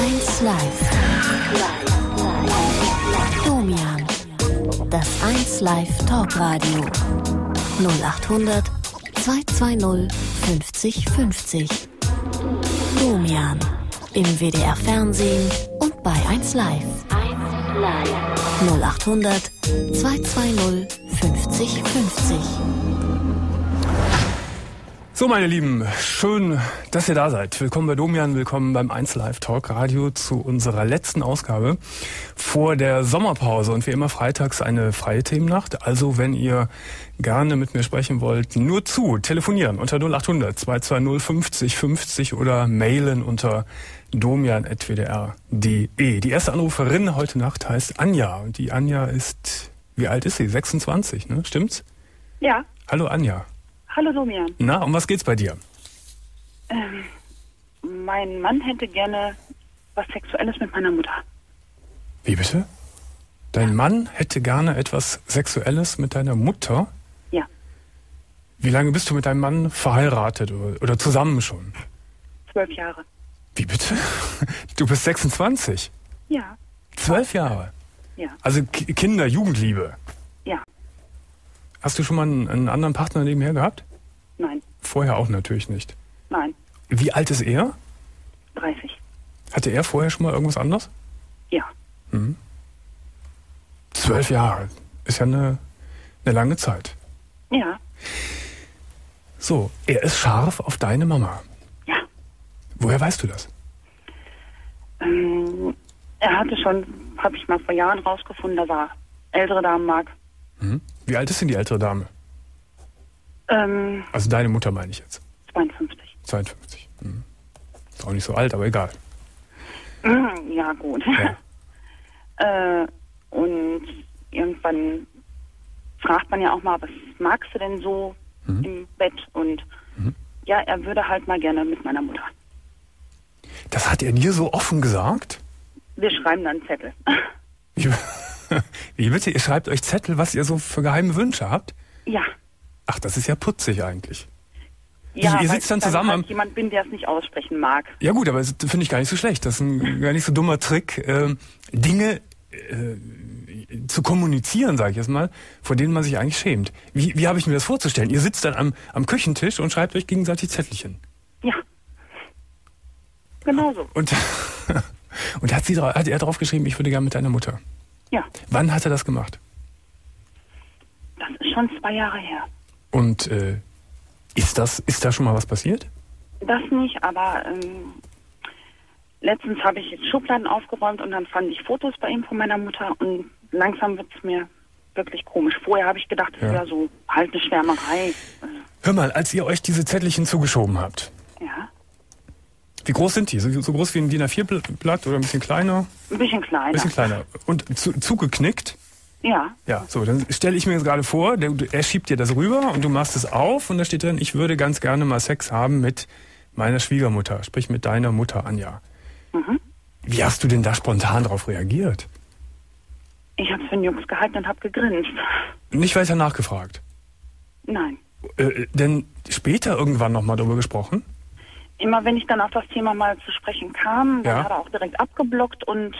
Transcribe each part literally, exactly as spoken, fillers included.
eins Live. Domian. Das eins Live Talkradio. null acht hundert zweihundertzweißig fünfzig fünfzig. Domian. Im W D R Fernsehen und bei eins Live. null acht hundert zweihundertzweißig fünfzig fünfzig. So, meine Lieben, schön, dass ihr da seid. Willkommen bei Domian, willkommen beim eins Live Talk Radio zu unserer letzten Ausgabe vor der Sommerpause. Und wie immer freitags eine freie Themennacht. Also wenn ihr gerne mit mir sprechen wollt, nur zu telefonieren unter null acht hundert zweihundertzweißig fünfzig fünfzig oder mailen unter domian at w d r punkt d e. Die erste Anruferin heute Nacht heißt Anja. Und die Anja ist, wie alt ist sie? sechsundzwanzig, ne? Stimmt's? Ja. Hallo Anja. Hallo Domian. Na, um was geht's bei dir? Ähm, mein Mann hätte gerne was Sexuelles mit meiner Mutter. Wie bitte? Dein Mann hätte gerne etwas Sexuelles mit deiner Mutter? Ja. Wie lange bist du mit deinem Mann verheiratet oder, oder zusammen schon? Zwölf Jahre. Wie bitte? Du bist sechsundzwanzig? Ja. Zwölf Jahre? Ja. Also K- Kinder, Jugendliebe? Ja. Hast du schon mal einen, einen anderen Partner nebenher gehabt? Nein. Vorher auch natürlich nicht. Nein. Wie alt ist er? dreißig. Hatte er vorher schon mal irgendwas anderes? Ja. Mhm. Zwölf Jahre. Ist ja eine, eine lange Zeit. Ja. So, er ist scharf auf deine Mama. Ja. Woher weißt du das? Ähm, er hatte schon, habe ich mal vor Jahren rausgefunden, dass er ältere Damen mag. Mhm. Wie alt ist denn die ältere Dame? Ähm, Also deine Mutter meine ich jetzt. zweiundfünfzig. zweiundfünfzig. Mhm. Ist auch nicht so alt, aber egal. Ja, gut. Ja. äh, und irgendwann fragt man ja auch mal, was magst du denn so Mhm. im Bett? Und Mhm. ja, er würde halt mal gerne mit meiner Mutter. Das hat er dir so offen gesagt? Wir schreiben dann einen Zettel. Wie, wie bitte? Ihr schreibt euch Zettel, was ihr so für geheime Wünsche habt? Ja. Ach, das ist ja putzig eigentlich. Ja, ihr weil sitzt dann ich zusammen halt am- jemand bin, der es nicht aussprechen mag. Ja gut, aber das finde ich gar nicht so schlecht. Das ist ein gar nicht so dummer Trick, ähm, Dinge äh, zu kommunizieren, sage ich jetzt mal, vor denen man sich eigentlich schämt. Wie, wie habe ich mir das vorzustellen? Ihr sitzt dann am, am Küchentisch und schreibt euch gegenseitig Zettelchen. Ja. Genau so. Und, und hat, sie, dra- hat er drauf geschrieben, ich würde gerne mit deiner Mutter. Ja. Wann hat er das gemacht? Das ist schon zwei Jahre her. Und äh, ist das, ist da schon mal was passiert? Das nicht, aber ähm, letztens habe ich jetzt Schubladen aufgeräumt und dann fand ich Fotos bei ihm von meiner Mutter und langsam wird es mir wirklich komisch. Vorher habe ich gedacht, das Ja. wäre so halt eine Schwärmerei. Hör mal, als ihr euch diese Zettelchen zugeschoben habt, Ja. wie groß sind die? So, so groß wie ein D I N A vier Blatt oder ein bisschen kleiner? Ein bisschen kleiner. Ein bisschen kleiner. Und zu, zugeknickt? Ja. Ja, so, dann stelle ich mir jetzt gerade vor, der, er schiebt dir das rüber und du machst es auf und da steht drin, ich würde ganz gerne mal Sex haben mit meiner Schwiegermutter, sprich mit deiner Mutter Anja. Mhm. Wie hast du denn da spontan darauf reagiert? Ich habe es für einen Jux gehalten und habe gegrinst. Nicht weiter nachgefragt. Nein. Äh, denn später irgendwann nochmal darüber gesprochen? Immer wenn ich dann auf das Thema mal zu sprechen kam, dann Ja. hat er auch direkt abgeblockt und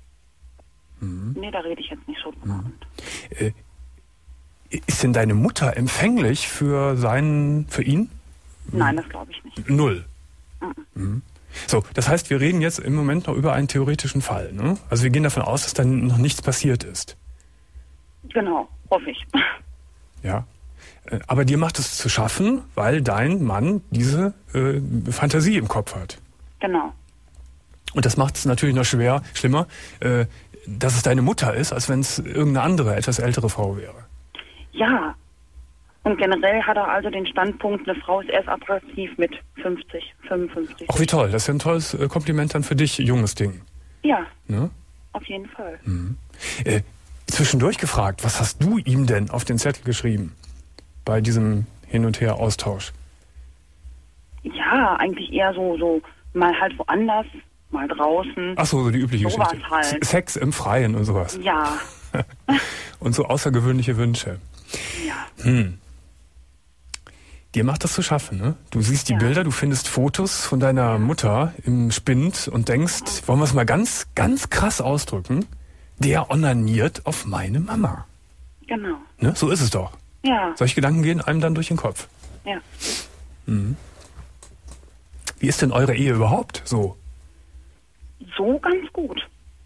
Mhm. nee, da rede ich jetzt nicht so drüber. Äh, ist denn deine Mutter empfänglich für seinen, für ihn? Nein, das glaube ich nicht. Null. Mhm. So, das heißt, wir reden jetzt im Moment noch über einen theoretischen Fall, ne? Also wir gehen davon aus, dass dann noch nichts passiert ist. Genau, hoffe ich. Ja. Äh, Aber dir macht es zu schaffen, weil dein Mann diese äh, Fantasie im Kopf hat. Genau. Und das macht es natürlich noch schwer, schlimmer, äh, dass es deine Mutter ist, als wenn es irgendeine andere, etwas ältere Frau wäre. Ja. Und generell hat er also den Standpunkt, eine Frau ist erst attraktiv mit fünfzig, fünfundfünfzig. Ach, wie toll. Das ist ja ein tolles äh, Kompliment dann für dich, junges Ding. Ja, Ne? auf jeden Fall. Äh, zwischendurch gefragt, was hast du ihm denn auf den Zettel geschrieben? Bei diesem Hin- und Her-Austausch. Ja, eigentlich eher so, so mal halt woanders, mal draußen. Ach so, so die übliche Sowas Geschichte. halt. Sex im Freien und sowas. Ja, Und so außergewöhnliche Wünsche. ja. Hm. Dir macht das zu schaffen, ne? Du siehst die Ja. Bilder, du findest Fotos von deiner Mutter im Spind und denkst, wollen wir es mal ganz, ganz krass ausdrücken, der onaniert auf meine Mama. Genau. Ne? So ist es doch. Ja. Solche Gedanken gehen einem dann durch den Kopf. Ja. Mhm. Wie ist denn eure Ehe überhaupt so? So ganz gut.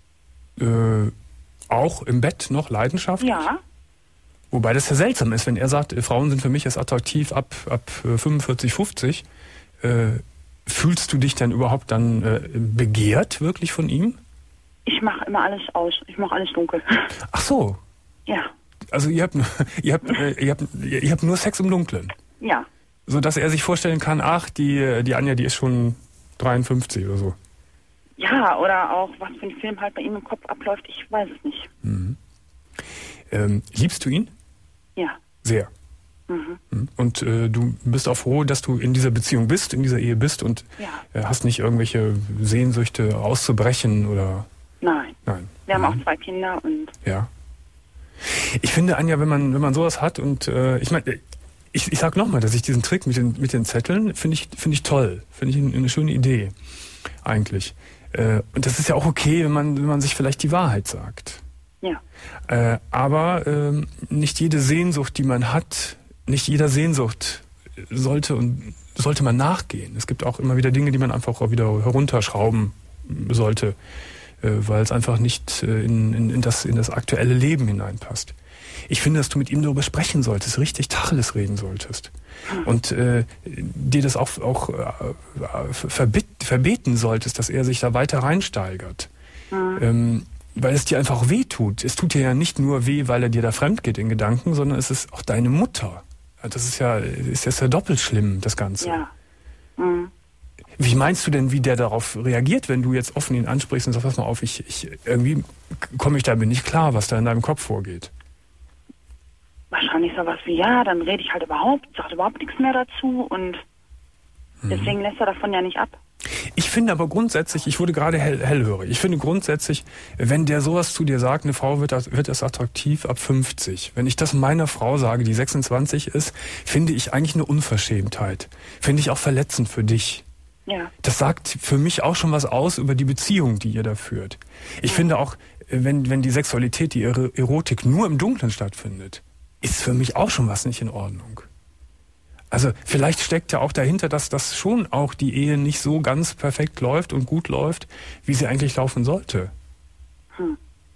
Äh, auch im Bett noch Leidenschaft? Ja. Wobei das ja seltsam ist, wenn er sagt, äh, Frauen sind für mich erst attraktiv ab, ab äh, fünfundvierzig, fünfzig. Äh, fühlst du dich denn überhaupt dann äh, begehrt wirklich von ihm? Ich mache immer alles aus. Ich mache alles dunkel. Ach so. Ja. Also ihr habt, ihr habt, äh, ihr habt, ihr habt nur Sex im Dunkeln. Ja. So dass er sich vorstellen kann, ach, die, die Anja, die ist schon dreiundfünfzig oder so. Ja, oder auch, was für ein Film halt bei ihm im Kopf abläuft, ich weiß es nicht. Mhm. Ähm, liebst du ihn? Ja. Sehr. Mhm. Und äh, du bist auch froh, dass du in dieser Beziehung bist, in dieser Ehe bist und Ja. äh, hast nicht irgendwelche Sehnsüchte auszubrechen oder... Nein. Nein. Wir Mhm. haben auch zwei Kinder und Ja. Ich finde, Anja, wenn man, wenn man sowas hat und äh, ich meine, ich, ich sag nochmal, dass ich diesen Trick mit den, mit den Zetteln finde ich, finde ich toll. Finde ich eine, eine schöne Idee, eigentlich. Äh, und das ist ja auch okay, wenn man, wenn man sich vielleicht die Wahrheit sagt. ja. Äh, aber ähm, nicht jede Sehnsucht, die man hat, nicht jeder Sehnsucht sollte und sollte man nachgehen. Es gibt auch immer wieder Dinge, die man einfach auch wieder herunterschrauben sollte, äh, weil es einfach nicht äh, in, in, in, das, in das aktuelle Leben hineinpasst. Ich finde, dass du mit ihm darüber sprechen solltest, richtig Tacheles reden solltest. Und äh, dir das auch, auch äh, verbit, verbeten solltest, dass er sich da weiter reinsteigert. Mhm. Ähm, weil es dir einfach weh tut. Es tut dir ja nicht nur weh, weil er dir da fremd geht in Gedanken, sondern es ist auch deine Mutter. Das ist ja, ist ja doppelt schlimm, das Ganze. Ja. Mhm. Wie meinst du denn, wie der darauf reagiert, wenn du jetzt offen ihn ansprichst und sagst, pass mal auf, ich, ich irgendwie komme ich damit nicht klar, was da in deinem Kopf vorgeht? Wahrscheinlich sowas wie, ja, dann rede ich halt überhaupt, sagt überhaupt nichts mehr dazu und deswegen lässt er davon ja nicht ab. Ich finde aber grundsätzlich, ich wurde gerade hell, hellhörig, ich finde grundsätzlich, wenn der sowas zu dir sagt, eine Frau wird, wird erst attraktiv ab fünfzig. Wenn ich das meiner Frau sage, die sechsundzwanzig ist, finde ich eigentlich eine Unverschämtheit. Finde ich auch verletzend für dich. Ja. Das sagt für mich auch schon was aus über die Beziehung, die ihr da führt. Ich ja. finde auch, wenn, wenn die Sexualität, die Erotik nur im Dunkeln stattfindet, ist für mich auch schon was nicht in Ordnung. Also vielleicht steckt ja auch dahinter, dass das schon auch die Ehe nicht so ganz perfekt läuft und gut läuft, wie sie eigentlich laufen sollte. Hm.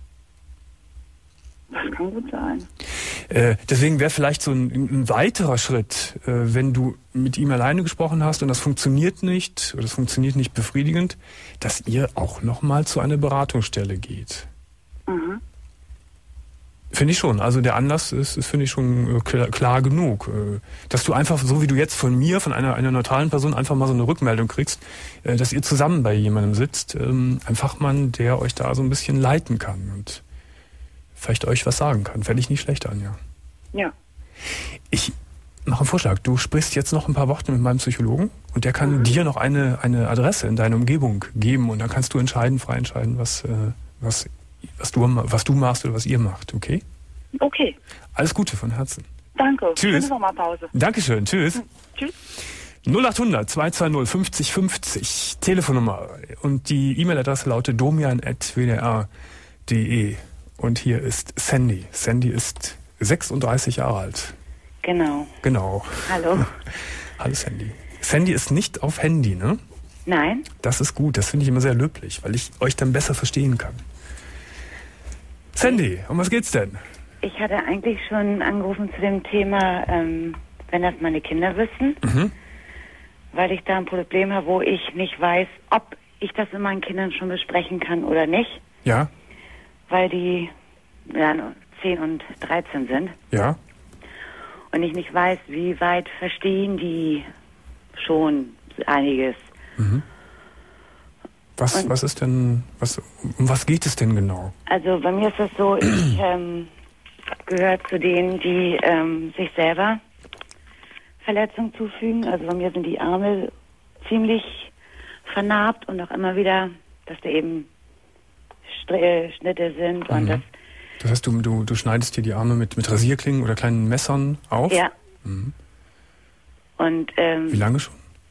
Das kann gut sein. Äh, deswegen wäre vielleicht so ein, ein weiterer Schritt, äh, wenn du mit ihm alleine gesprochen hast und das funktioniert nicht oder das funktioniert nicht befriedigend, dass ihr auch nochmal zu einer Beratungsstelle geht. Mhm. Finde ich schon. Also der Anlass ist, ist finde ich schon klar, klar genug. Dass du einfach, so wie du jetzt von mir, von einer, einer neutralen Person, einfach mal so eine Rückmeldung kriegst, dass ihr zusammen bei jemandem sitzt, ein Fachmann, der euch da so ein bisschen leiten kann und vielleicht euch was sagen kann. Fände ich nicht schlecht an, ja. Ja. Ich mache einen Vorschlag. Du sprichst jetzt noch ein paar Worte mit meinem Psychologen und der kann mhm. dir noch eine, eine Adresse in deine Umgebung geben und dann kannst du entscheiden, frei entscheiden, was, was Was du, was du machst oder was ihr macht, okay? Okay. Alles Gute von Herzen. Danke. Tschüss. Schöne Sommerpause. Dankeschön. Tschüss. Hm. Tschüss. null acht hundert zwei zwei null fünfzig fünfzig Telefonnummer und die E-Mail-Adresse lautet domian at w d r punkt d e und hier ist Sandy. Sandy ist sechsunddreißig Jahre alt. Genau. Genau. Hallo. Hallo Sandy. Sandy ist nicht auf Handy, ne? Nein. Das ist gut. Das finde ich immer sehr löblich, weil ich euch dann besser verstehen kann. Sandy, um was geht's denn? Ich hatte eigentlich schon angerufen zu dem Thema, ähm, wenn das meine Kinder wüssten, Mhm. weil ich da ein Problem habe, wo ich nicht weiß, ob ich das mit meinen Kindern schon besprechen kann oder nicht, Ja, weil die ja, nur zehn und dreizehn sind ja. und ich nicht weiß, wie weit verstehen die schon einiges. Mhm. Was, Und- was ist denn, was, um was geht es denn genau? Also bei mir ist das so, ich ähm, gehöre zu denen, die ähm, sich selber Verletzungen zufügen. Also bei mir sind die Arme ziemlich vernarbt und auch immer wieder, dass da eben Str- äh, Schnitte sind und Mhm. das, Das heißt, du, du, du schneidest dir die Arme mit, mit Rasierklingen oder kleinen Messern auf? ja. Mhm. Und, ähm, Wie lange schon?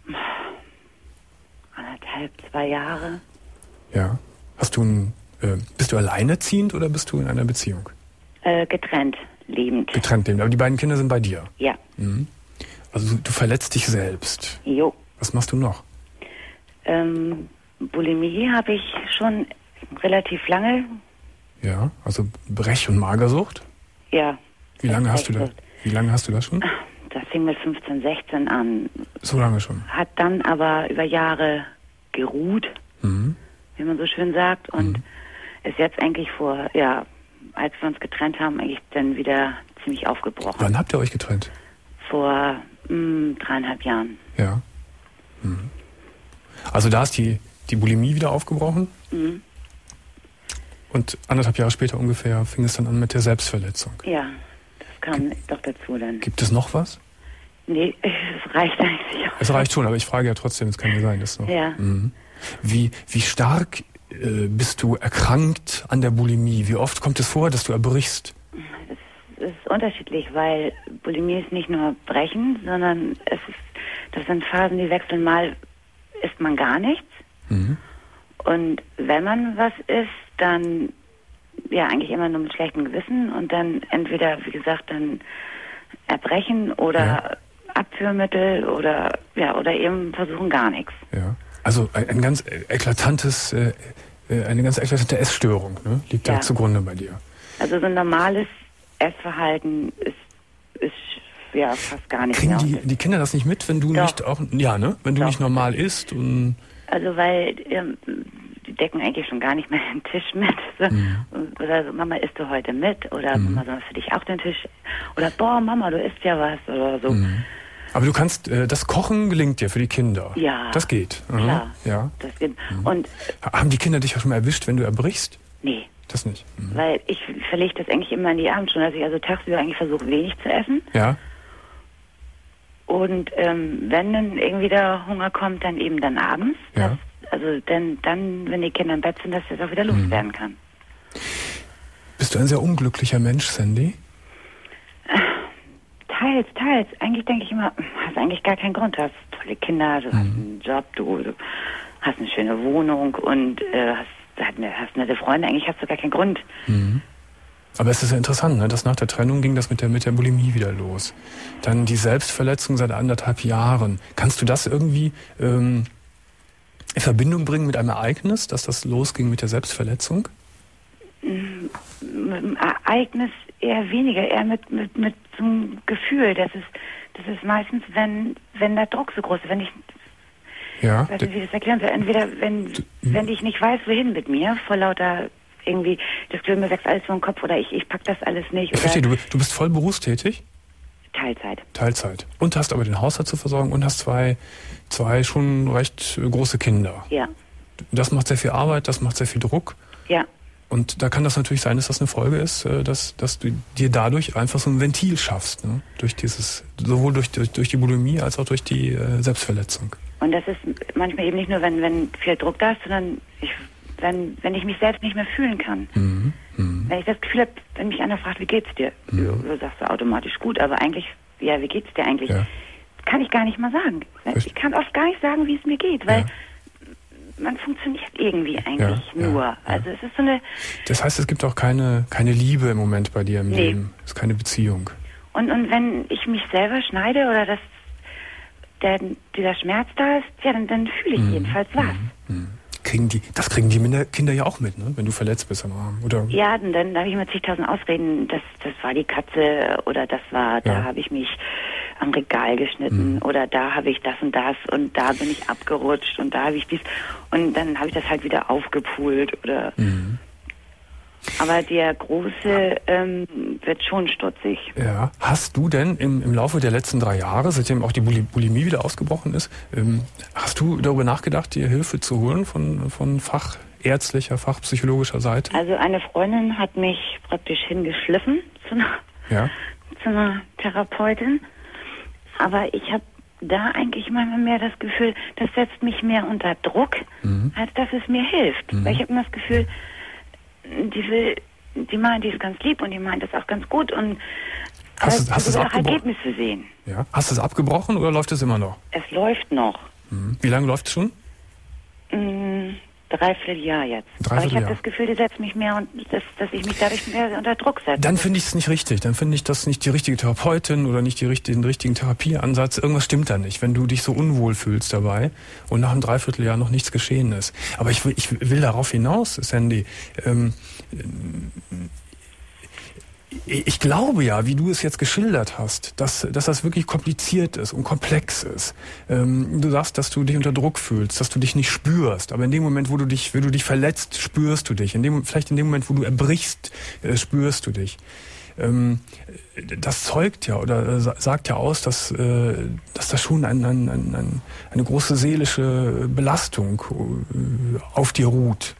Anderthalb, zwei Jahre. Ja. Hast du ein, äh, bist du alleinerziehend oder bist du in einer Beziehung? Äh, getrennt, lebend. Getrennt lebend. Aber die beiden Kinder sind bei dir? Ja. Mhm. Also du, du verletzt dich selbst. Jo. Was machst du noch? Ähm, Bulimie habe ich schon relativ lange. Ja, also Brech- und Magersucht? Ja. Wie lange hast du das? Wie lange hast du das schon? Das fing mit fünfzehn, sechzehn an. So lange schon. Hat dann aber über Jahre geruht, Mhm. wie man so schön sagt, und Mhm. ist jetzt eigentlich vor, ja, als wir uns getrennt haben, eigentlich dann wieder ziemlich aufgebrochen. Wann habt ihr euch getrennt? Vor mh, dreieinhalb Jahren. Ja. Mhm. Also da ist die, die Bulimie wieder aufgebrochen Mhm. und anderthalb Jahre später ungefähr fing es dann an mit der Selbstverletzung. Ja, das kam doch dazu dann. Gibt es noch was? Nee, es reicht eigentlich auch. Es reicht schon, aber ich frage ja trotzdem, es kann ja sein, dass noch. Ja. Mhm. Wie, wie stark äh, bist du erkrankt an der Bulimie? Wie oft kommt es vor, dass du erbrichst? Es ist unterschiedlich, weil Bulimie ist nicht nur Brechen, sondern es ist, das sind Phasen, die wechseln. Mal isst man gar nichts. Mhm. Und wenn man was isst, dann ja eigentlich immer nur mit schlechtem Gewissen und dann entweder, wie gesagt, dann Erbrechen oder Ja. Abführmittel oder ja oder eben versuchen gar nichts. Ja. Also ein, ein ganz eklatantes, äh, äh, eine ganz eklatante Essstörung, ne? Liegt Ja. da zugrunde bei dir. Also so ein normales Essverhalten ist, ist ja fast gar nicht Kriegen mehr. die, die Kinder das nicht mit, wenn du Doch. nicht auch, ja, ne? Wenn du Doch. nicht normal isst und, Also weil ähm, die decken eigentlich schon gar nicht mehr den Tisch mit. So. Mhm. Oder so, Mama, isst du heute mit? Oder Mhm. Mama, soll für dich auch den Tisch? Oder boah, Mama, du isst ja was oder so. Mhm. Aber du kannst, äh, das Kochen gelingt dir für die Kinder. Ja. Das geht. Aha. Klar. Ja. Das geht. Und Haben die Kinder dich auch schon mal erwischt, wenn du erbrichst? nee, Das nicht. Mhm. weil ich verlege das eigentlich immer in die Abendstunde, dass ich also tagsüber eigentlich versuche, wenig zu essen. Ja. Und ähm, wenn dann irgendwie der Hunger kommt, dann eben dann abends. Ja. Dass, also dann, dann, wenn die Kinder im Bett sind, dass das auch wieder loswerden kann. Bist du ein sehr unglücklicher Mensch, Sandy? Teils, teils. Eigentlich denke ich immer, hast eigentlich gar keinen Grund. Du hast tolle Kinder, du hast einen Job, du, du hast eine schöne Wohnung und äh, hast, hast, eine, hast nette Freunde. Eigentlich hast du gar keinen Grund. Mhm. Aber es ist ja interessant, ne? Dass nach der Trennung ging das mit der, mit der Bulimie wieder los. Dann die Selbstverletzung seit anderthalb Jahren. Kannst du das irgendwie ähm, in Verbindung bringen mit einem Ereignis, dass das losging mit der Selbstverletzung? Mit dem Ereignis eher weniger, eher mit, mit, mit so einem Gefühl. Das ist, das ist meistens, wenn, wenn der Druck so groß ist, wenn ich, Ja. weiß nicht, wie ich das erklären soll, entweder wenn, wenn ich nicht weiß, wohin mit mir, vor lauter irgendwie, das Gefühl, mir wächst alles vor den Kopf oder ich, ich pack das alles nicht. Ich Oder verstehe, du, du bist voll berufstätig, Teilzeit. Teilzeit. Und hast aber den Haushalt zu versorgen und hast zwei, zwei schon recht äh, große Kinder. Ja, Das macht sehr viel Arbeit, das macht sehr viel Druck. ja, Und da kann das natürlich sein, dass das eine Folge ist, äh, dass, dass du dir dadurch einfach so ein Ventil schaffst, ne? Durch dieses, sowohl durch, durch, durch die Bulimie als auch durch die äh, Selbstverletzung. und das ist manchmal eben nicht nur, wenn, wenn viel Druck da ist, sondern ich, wenn, wenn ich mich selbst nicht mehr fühlen kann. Mhm. Mhm. Wenn ich das Gefühl habe, wenn mich einer fragt, wie geht's dir? Mhm. Ja, du sagst du automatisch gut, aber eigentlich, ja, wie geht's dir eigentlich? Ja. Kann ich gar nicht mal sagen. Verste- Ich kann oft gar nicht sagen, wie es mir geht, weil Ja. man funktioniert irgendwie eigentlich Ja, ja, nur. ja. Also es ist so eine, Das heißt, es gibt auch keine, keine Liebe im Moment bei dir im Nee. Leben. Es ist keine Beziehung. und, und wenn ich mich selber schneide oder dass der, dieser Schmerz da ist, ja, dann, dann fühle ich Mhm. jedenfalls was. Mhm. Kriegen die, das kriegen die Minder- Kinder ja auch mit, ne? Wenn du verletzt bist am Arm. Oder? Ja, und dann habe ich immer zigtausend Ausreden, das, das war die Katze oder das war, da Ja. habe ich mich am Regal geschnitten Mhm. oder da habe ich das und das und da bin ich abgerutscht und da habe ich dies und dann habe ich das halt wieder aufgepult oder Mhm. aber der Große ähm, wird schon stutzig. Ja. Hast du denn im, im Laufe der letzten drei Jahre, seitdem auch die Buli- Bulimie wieder ausgebrochen ist, ähm, hast du darüber nachgedacht, dir Hilfe zu holen von, von fachärztlicher, fachpsychologischer Seite? Also eine Freundin hat mich praktisch hingeschliffen zu einer, Ja. zu einer Therapeutin, aber ich habe da eigentlich manchmal mehr das Gefühl, das setzt mich mehr unter Druck, Mhm. als dass es mir hilft. Mhm. Weil ich habe immer das Gefühl, die will, die meint, die ist ganz lieb und die meint das auch ganz gut und Hast also, du hast es auch abgebrochen? Ergebnisse sehen. Ja. Hast du es abgebrochen oder läuft es immer noch? Es läuft noch. Mhm. Wie lange läuft es schon? Mm, dreiviertel Jahr jetzt. Dreiviertel Aber ich habe Jahr. das Gefühl, die setzt mich mehr und dass, dass ich mich dadurch mehr unter Druck setze. Dann finde ich es nicht richtig. Dann finde ich das nicht die richtige Therapeutin oder nicht die richtigen, den richtigen Therapieansatz. Irgendwas stimmt da nicht, wenn du dich so unwohl fühlst dabei und nach einem Dreivierteljahr noch nichts geschehen ist. Aber ich will, ich will darauf hinaus, Sandy. Ähm, Ich glaube ja, wie du es jetzt geschildert hast, dass, dass das wirklich kompliziert ist und komplex ist. Ähm, du sagst, dass du dich unter Druck fühlst, dass du dich nicht spürst. Aber in dem Moment, wo du dich, wo du dich verletzt, spürst du dich. In dem, vielleicht in dem Moment, wo du erbrichst, äh, spürst du dich. Ähm, das zeugt ja oder sagt ja aus, dass, äh, dass da schon ein, ein, ein, ein, eine große seelische Belastung äh, auf dir ruht.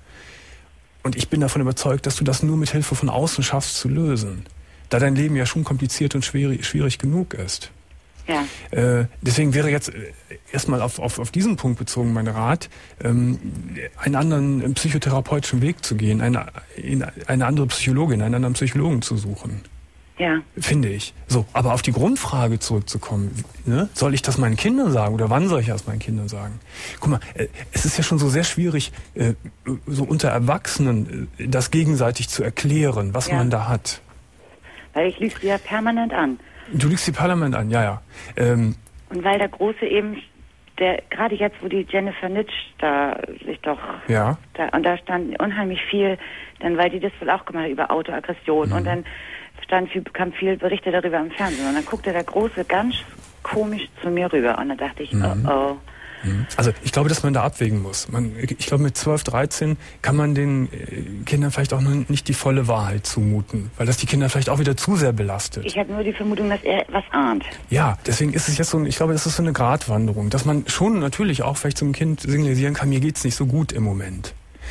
Und ich bin davon überzeugt, dass du das nur mit Hilfe von außen schaffst zu lösen. Da dein Leben ja schon kompliziert und schwierig, schwierig genug ist. Ja. Äh, deswegen wäre jetzt äh, erstmal auf, auf, auf diesen Punkt bezogen mein Rat, ähm, einen anderen psychotherapeutischen Weg zu gehen, eine, in eine andere Psychologin, einen anderen Psychologen zu suchen. Ja. Finde ich. So, aber auf die Grundfrage zurückzukommen, ne? Soll ich das meinen Kindern sagen oder wann soll ich das meinen Kindern sagen? Guck mal, äh, es ist ja schon so sehr schwierig, äh, so unter Erwachsenen äh, das gegenseitig zu erklären, was Ja. man da hat. Weil ich lüge sie ja permanent an. Du lügst die Parlament an, ja, ja. Ähm, Und weil der Große eben, der gerade jetzt, wo die Jennifer Nitsch da sich doch, ja. da, und da stand unheimlich viel, dann weil die das wohl auch gemacht hat über Autoaggression Mhm. und dann stand viel, kam viel Berichte darüber im Fernsehen und dann guckte der Große ganz komisch zu mir rüber und dann dachte ich, Mhm. oh oh. Also ich glaube, dass man da abwägen muss. Man, ich glaube, mit zwölf, dreizehn kann man den äh, Kindern vielleicht auch noch nicht die volle Wahrheit zumuten, weil das die Kinder vielleicht auch wieder zu sehr belastet. Ich hatte nur die Vermutung, dass er was ahnt. Ja, deswegen ist es jetzt so, ein, ich glaube, das ist so eine Gratwanderung, dass man schon natürlich auch vielleicht zum Kind signalisieren kann, mir geht's nicht so gut im Moment.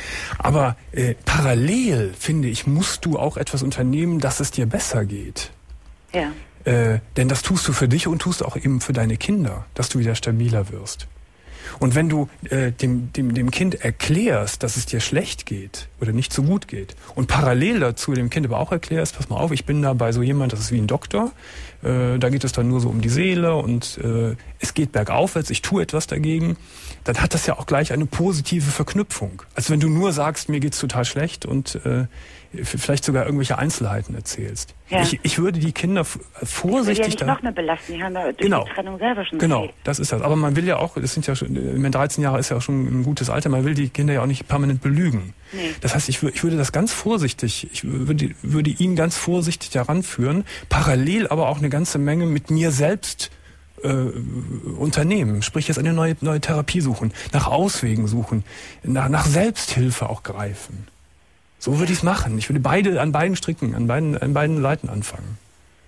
Aber äh, parallel, finde ich, musst du auch etwas unternehmen, dass es dir besser geht. Ja. Äh, denn das tust du für dich und tust auch eben für deine Kinder, dass du wieder stabiler wirst. Und wenn du äh, dem, dem, dem Kind erklärst, dass es dir schlecht geht oder nicht so gut geht und parallel dazu dem Kind aber auch erklärst, pass mal auf, ich bin da bei so jemand, das ist wie ein Doktor, äh, da geht es dann nur so um die Seele und äh, es geht bergaufwärts, ich tue etwas dagegen, dann hat das ja auch gleich eine positive Verknüpfung. Als wenn du nur sagst, mir geht's total schlecht und äh, vielleicht sogar irgendwelche Einzelheiten erzählst. Ja. Ich, ich würde die Kinder f- vorsichtig... Ich will ja nicht da- noch mehr belasten, die haben da durch Genau. die Trennung selber schon Genau, viel. das ist das. Aber man will ja auch, das sind ja schon, ich meine, dreizehn Jahre ist ja auch schon ein gutes Alter, man will die Kinder ja auch nicht permanent belügen. Nee. Das heißt, ich, wür- ich würde das ganz vorsichtig, ich würde, würde ihn ganz vorsichtig daran führen, parallel aber auch eine ganze Menge mit mir selbst äh, unternehmen. Sprich, jetzt eine neue, neue Therapie suchen, nach Auswegen suchen, nach, nach Selbsthilfe auch greifen. So würde ich es machen. Ich würde beide an beiden Stricken, an beiden, an beiden Seiten anfangen.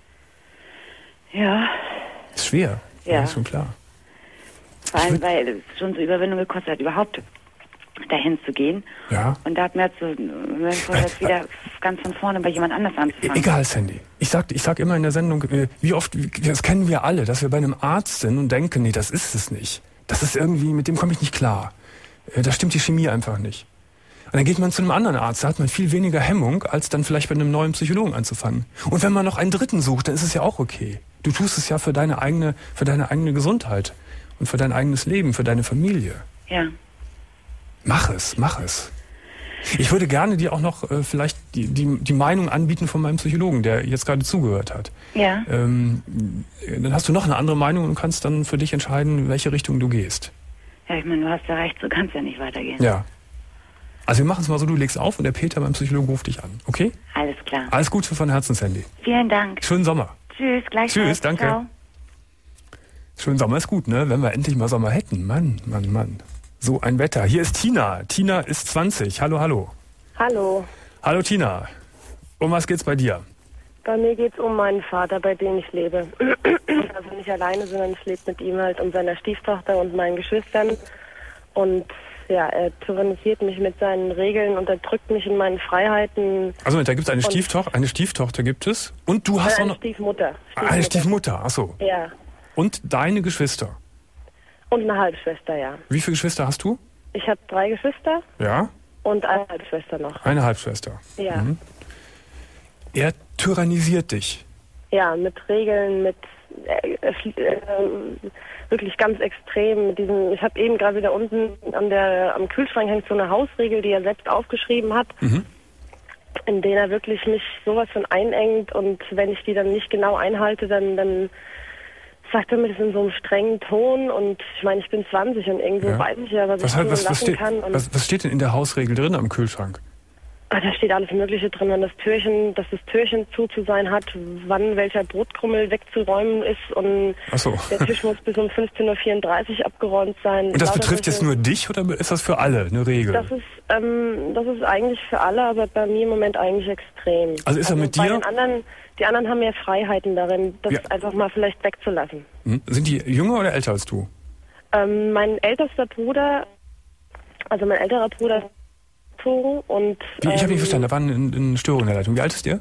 Ja, Ist schwer, Ja. ist schon klar. vor allem, weil es schon so Überwindung gekostet hat, überhaupt dahin zu gehen. Ja. Und da hat mir jetzt so, irgendwo jetzt wieder ganz von vorne bei jemand anders anzufangen. Egal, Sandy. Ich sag, ich sag immer in der Sendung, äh, wie oft, das kennen wir alle, dass wir bei einem Arzt sind und denken, nee, das ist es nicht. Das ist irgendwie, mit dem komme ich nicht klar. Äh, Da stimmt die Chemie einfach nicht. Und dann geht man zu einem anderen Arzt, da hat man viel weniger Hemmung, als dann vielleicht bei einem neuen Psychologen anzufangen. Und wenn man noch einen dritten sucht, dann ist es ja auch okay. Du tust es ja für deine eigene, für deine eigene Gesundheit und für dein eigenes Leben, für deine Familie. Ja. Mach es, mach es. Ich würde gerne dir auch noch äh, vielleicht die, die, die Meinung anbieten von meinem Psychologen, der jetzt gerade zugehört hat. Ja. Ähm, dann hast du noch eine andere Meinung und kannst dann für dich entscheiden, in welche Richtung du gehst. Ja, ich meine, du hast ja recht, so kann es ja nicht weitergehen. Ja. Also wir machen es mal so, du legst auf und der Peter, mein Psychologe, ruft dich an. Okay? Alles klar. Alles Gute von Herzen, Sandy. Vielen Dank. Schönen Sommer. Tschüss, gleich. Tschüss, danke. Ciao. Schönen Sommer ist gut, ne? Wenn wir endlich mal Sommer hätten. Mann, Mann, Mann. So ein Wetter. Hier ist Tina. Tina ist zwanzig. Hallo, hallo. Hallo, Hallo Tina. Um was geht's bei dir? bei mir geht es um meinen Vater, bei dem ich lebe. Also nicht alleine, sondern ich lebe mit ihm halt und seiner Stieftochter und meinen Geschwistern. Und ja, er tyrannisiert mich mit seinen Regeln, unterdrückt mich in meinen Freiheiten. Also da gibt es eine Und- Stieftochter, eine Stieftochter gibt es. Und du hast auch Eine noch Stiefmutter. eine Stiefmutter. Achso. Ja, Und deine Geschwister. und eine Halbschwester, ja. Wie viele Geschwister hast du? Ich habe drei Geschwister Ja, und eine Halbschwester noch. eine Halbschwester. Ja. Mhm. Er tyrannisiert dich. ja, mit Regeln, mit äh, äh, wirklich ganz extrem. Mit diesem, ich habe eben gerade wieder unten an der am Kühlschrank hängt so eine Hausregel, die er selbst aufgeschrieben hat, mhm. in der er wirklich mich sowas von einengt, und wenn ich die dann nicht genau einhalte, dann dann sagt er mir das in so einem strengen Ton, und ich meine, ich bin zwanzig und irgendwo ja. weiß ich ja, was, was ich tun was, was lassen steht, kann. Und was, was steht denn in der Hausregel drin am Kühlschrank? Ah, da steht alles Mögliche drin, wenn das Türchen, dass das Türchen zu zu sein hat, wann welcher Brotkrummel wegzuräumen ist, und Ach so. der Tisch muss bis um fünfzehn Uhr vierunddreißig abgeräumt sein. Und das betrifft jetzt nur dich, oder ist das für alle eine Regel? Das ist, ähm, das ist eigentlich für alle, aber bei mir im Moment eigentlich extrem. Also ist er also mit bei dir? Den anderen, die anderen haben mehr Freiheiten darin, das ja. einfach mal vielleicht wegzulassen. Hm. Sind die jünger oder älter als du? Ähm, mein ältester Bruder, also mein älterer Bruder, und Wie, ich habe ähm, nicht verstanden, da war eine, eine Störung in der Leitung. Wie alt ist der?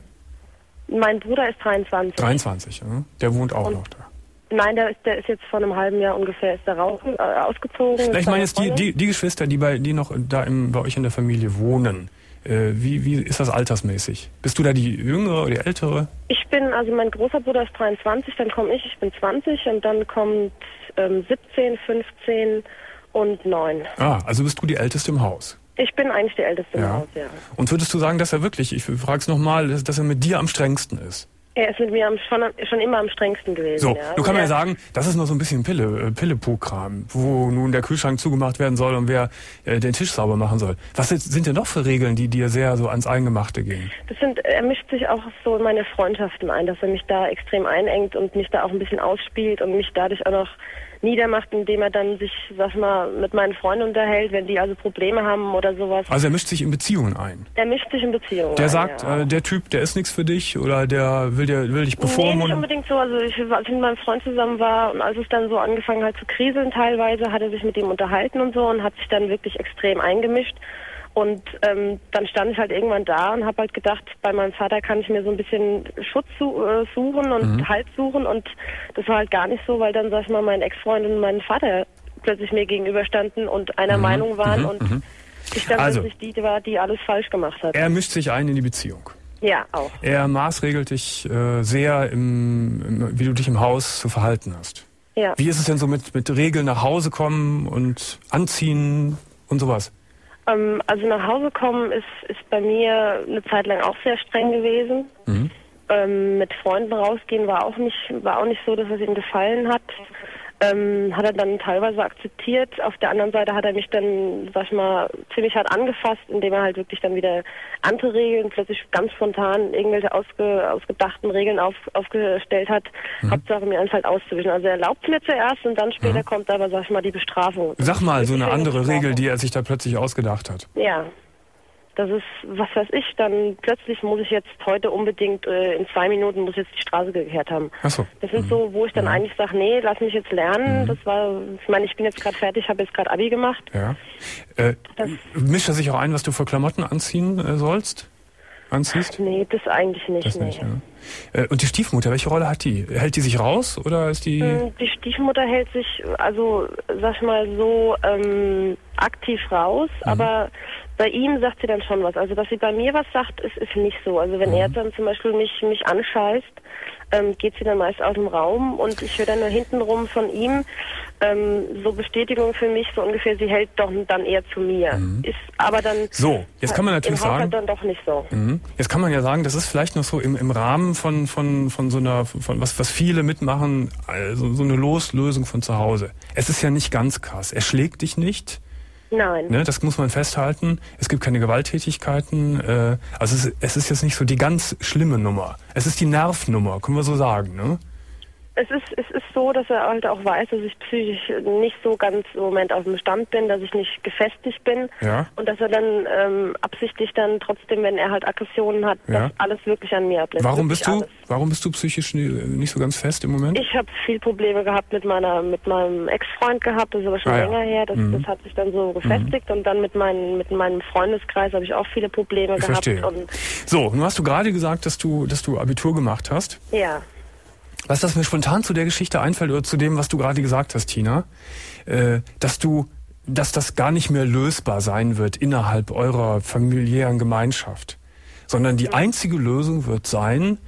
Mein Bruder ist dreiundzwanzig. dreiundzwanzig, ja. Der wohnt auch und, noch da. Nein, der ist, der ist jetzt vor einem halben Jahr ungefähr ist der raus, äh, ausgezogen. Ich meine jetzt die, die, die Geschwister, die bei die noch da im, bei euch in der Familie wohnen. Äh, wie, wie ist das altersmäßig? Bist du da die Jüngere oder die Ältere? Ich bin, also mein großer Bruder ist dreiundzwanzig, dann komme ich, ich bin zwanzig, und dann kommt ähm, siebzehn, fünfzehn und neun. Ah, also bist du die Älteste im Haus? Ich bin eigentlich die Älteste im ja. Haus, ja. Und würdest du sagen, dass er wirklich, ich frage es nochmal, dass, dass er mit dir am strengsten ist? Er ist mit mir am, schon, schon immer am strengsten gewesen. So, ja. du kannst ja sagen, das ist noch so ein bisschen Pille, Pille-Po-Kram, wo nun der Kühlschrank zugemacht werden soll und wer äh, den Tisch sauber machen soll. Was sind denn noch für Regeln, die dir sehr so ans Eingemachte gehen? Das sind, er mischt sich auch so in meine Freundschaften ein, dass er mich da extrem einengt und mich da auch ein bisschen ausspielt und mich dadurch auch noch niedermacht, indem er dann sich, sag mal, mit meinen Freunden unterhält, wenn die also Probleme haben oder sowas. Also er mischt sich in Beziehungen ein? Er mischt sich in Beziehungen der ein, sagt, ja. äh, der Typ, der ist nichts für dich oder der will, der will dich bevormunden? Nee, nicht unbedingt so. Also ich, als ich mit meinem Freund zusammen war und als es dann so angefangen hat zu kriseln teilweise, hat er sich mit ihm unterhalten und so und hat sich dann wirklich extrem eingemischt. Und ähm, dann stand ich halt irgendwann da und habe halt gedacht, bei meinem Vater kann ich mir so ein bisschen Schutz su äh, suchen und mhm. Halt suchen. Und das war halt gar nicht so, weil dann, sag ich mal, mein Ex-Freund und mein Vater plötzlich mir gegenüberstanden und einer mhm. Meinung waren. Mhm. Und mhm. ich dann also, plötzlich die war, die alles falsch gemacht hat. Er mischt sich ein in die Beziehung. Ja, auch. Er maßregelt dich äh, sehr, im, im, wie du dich im Haus zu verhalten hast. Ja. Wie ist es denn so mit, mit Regeln nach Hause kommen und anziehen und sowas? Also nach Hause kommen ist, ist bei mir eine Zeit lang auch sehr streng gewesen. Mhm. Ähm, mit Freunden rausgehen war auch nicht, war auch nicht so, dass es ihm gefallen hat. Ähm, hat er dann teilweise akzeptiert. Auf der anderen Seite hat er mich dann, sag ich mal, ziemlich hart angefasst, indem er halt wirklich dann wieder andere Regeln, plötzlich ganz spontan irgendwelche ausge, ausgedachten Regeln auf, aufgestellt hat. Mhm. Hauptsache mir eins halt auszuwischen. Also er erlaubt mir zuerst und dann später mhm. kommt aber, sag ich mal, die Bestrafung. Sag mal, so eine andere Regel, die er sich da plötzlich ausgedacht hat. Ja. Das ist, was weiß ich, dann plötzlich muss ich jetzt heute unbedingt, äh, in zwei Minuten muss ich jetzt die Straße gekehrt haben. Ach so. Das sind mhm. so, wo ich dann mhm. eigentlich sage, nee, lass mich jetzt lernen. Mhm. Das war, ich meine, ich bin jetzt gerade fertig, habe jetzt gerade Abi gemacht. Ja. Äh, mischt er sich auch ein, was du für Klamotten anziehen äh, sollst? Anziehst? Nee, das eigentlich nicht. Das nee. nicht, ja. äh, und die Stiefmutter, welche Rolle hat die? Hält die sich raus oder ist die... Die Stiefmutter hält sich, also, sag ich mal, so ähm, aktiv raus, mhm. aber bei ihm sagt sie dann schon was. Also, dass sie bei mir was sagt, ist, ist nicht so. Also, wenn mhm. er dann zum Beispiel mich, mich anscheißt, ähm, geht sie dann meist aus dem Raum und ich höre dann nur hintenrum von ihm ähm, so Bestätigung für mich, so ungefähr, sie hält doch dann eher zu mir. Mhm. Ist aber dann... So, jetzt kann man natürlich im sagen... dann doch nicht so. Mhm. Jetzt kann man ja sagen, das ist vielleicht noch so im, im Rahmen von, von, von so einer, von was, was viele mitmachen, also so eine Loslösung von zu Hause. Es ist ja nicht ganz krass. Er schlägt dich nicht. Nein. Ne, das muss man festhalten. Es gibt keine Gewalttätigkeiten. Äh, also es, es ist jetzt nicht so die ganz schlimme Nummer. Es ist die Nervnummer, können wir so sagen, ne? Es ist, es ist so, dass er halt auch weiß, dass ich psychisch nicht so ganz im Moment auf dem Stand bin, dass ich nicht gefestigt bin. Ja. Und dass er dann ähm, absichtlich dann trotzdem, wenn er halt Aggressionen hat, ja. das alles wirklich an mir ablässt. Warum bist du, alles. warum bist du psychisch nicht so ganz fest im Moment? Ich habe viel Probleme gehabt mit meiner, mit meinem Ex-Freund gehabt, das ist aber schon ah, länger ja. her. Das, mhm. das hat sich dann so gefestigt mhm. und dann mit, meinen, mit meinem Freundeskreis habe ich auch viele Probleme ich gehabt. Verstehe. Und so, nun hast du gerade gesagt, dass du, dass du Abitur gemacht hast. Ja. Was das mir spontan zu der Geschichte einfällt oder zu dem, was du gerade gesagt hast, Tina, äh, dass du, dass das gar nicht mehr lösbar sein wird innerhalb eurer familiären Gemeinschaft, sondern die einzige Lösung wird sein,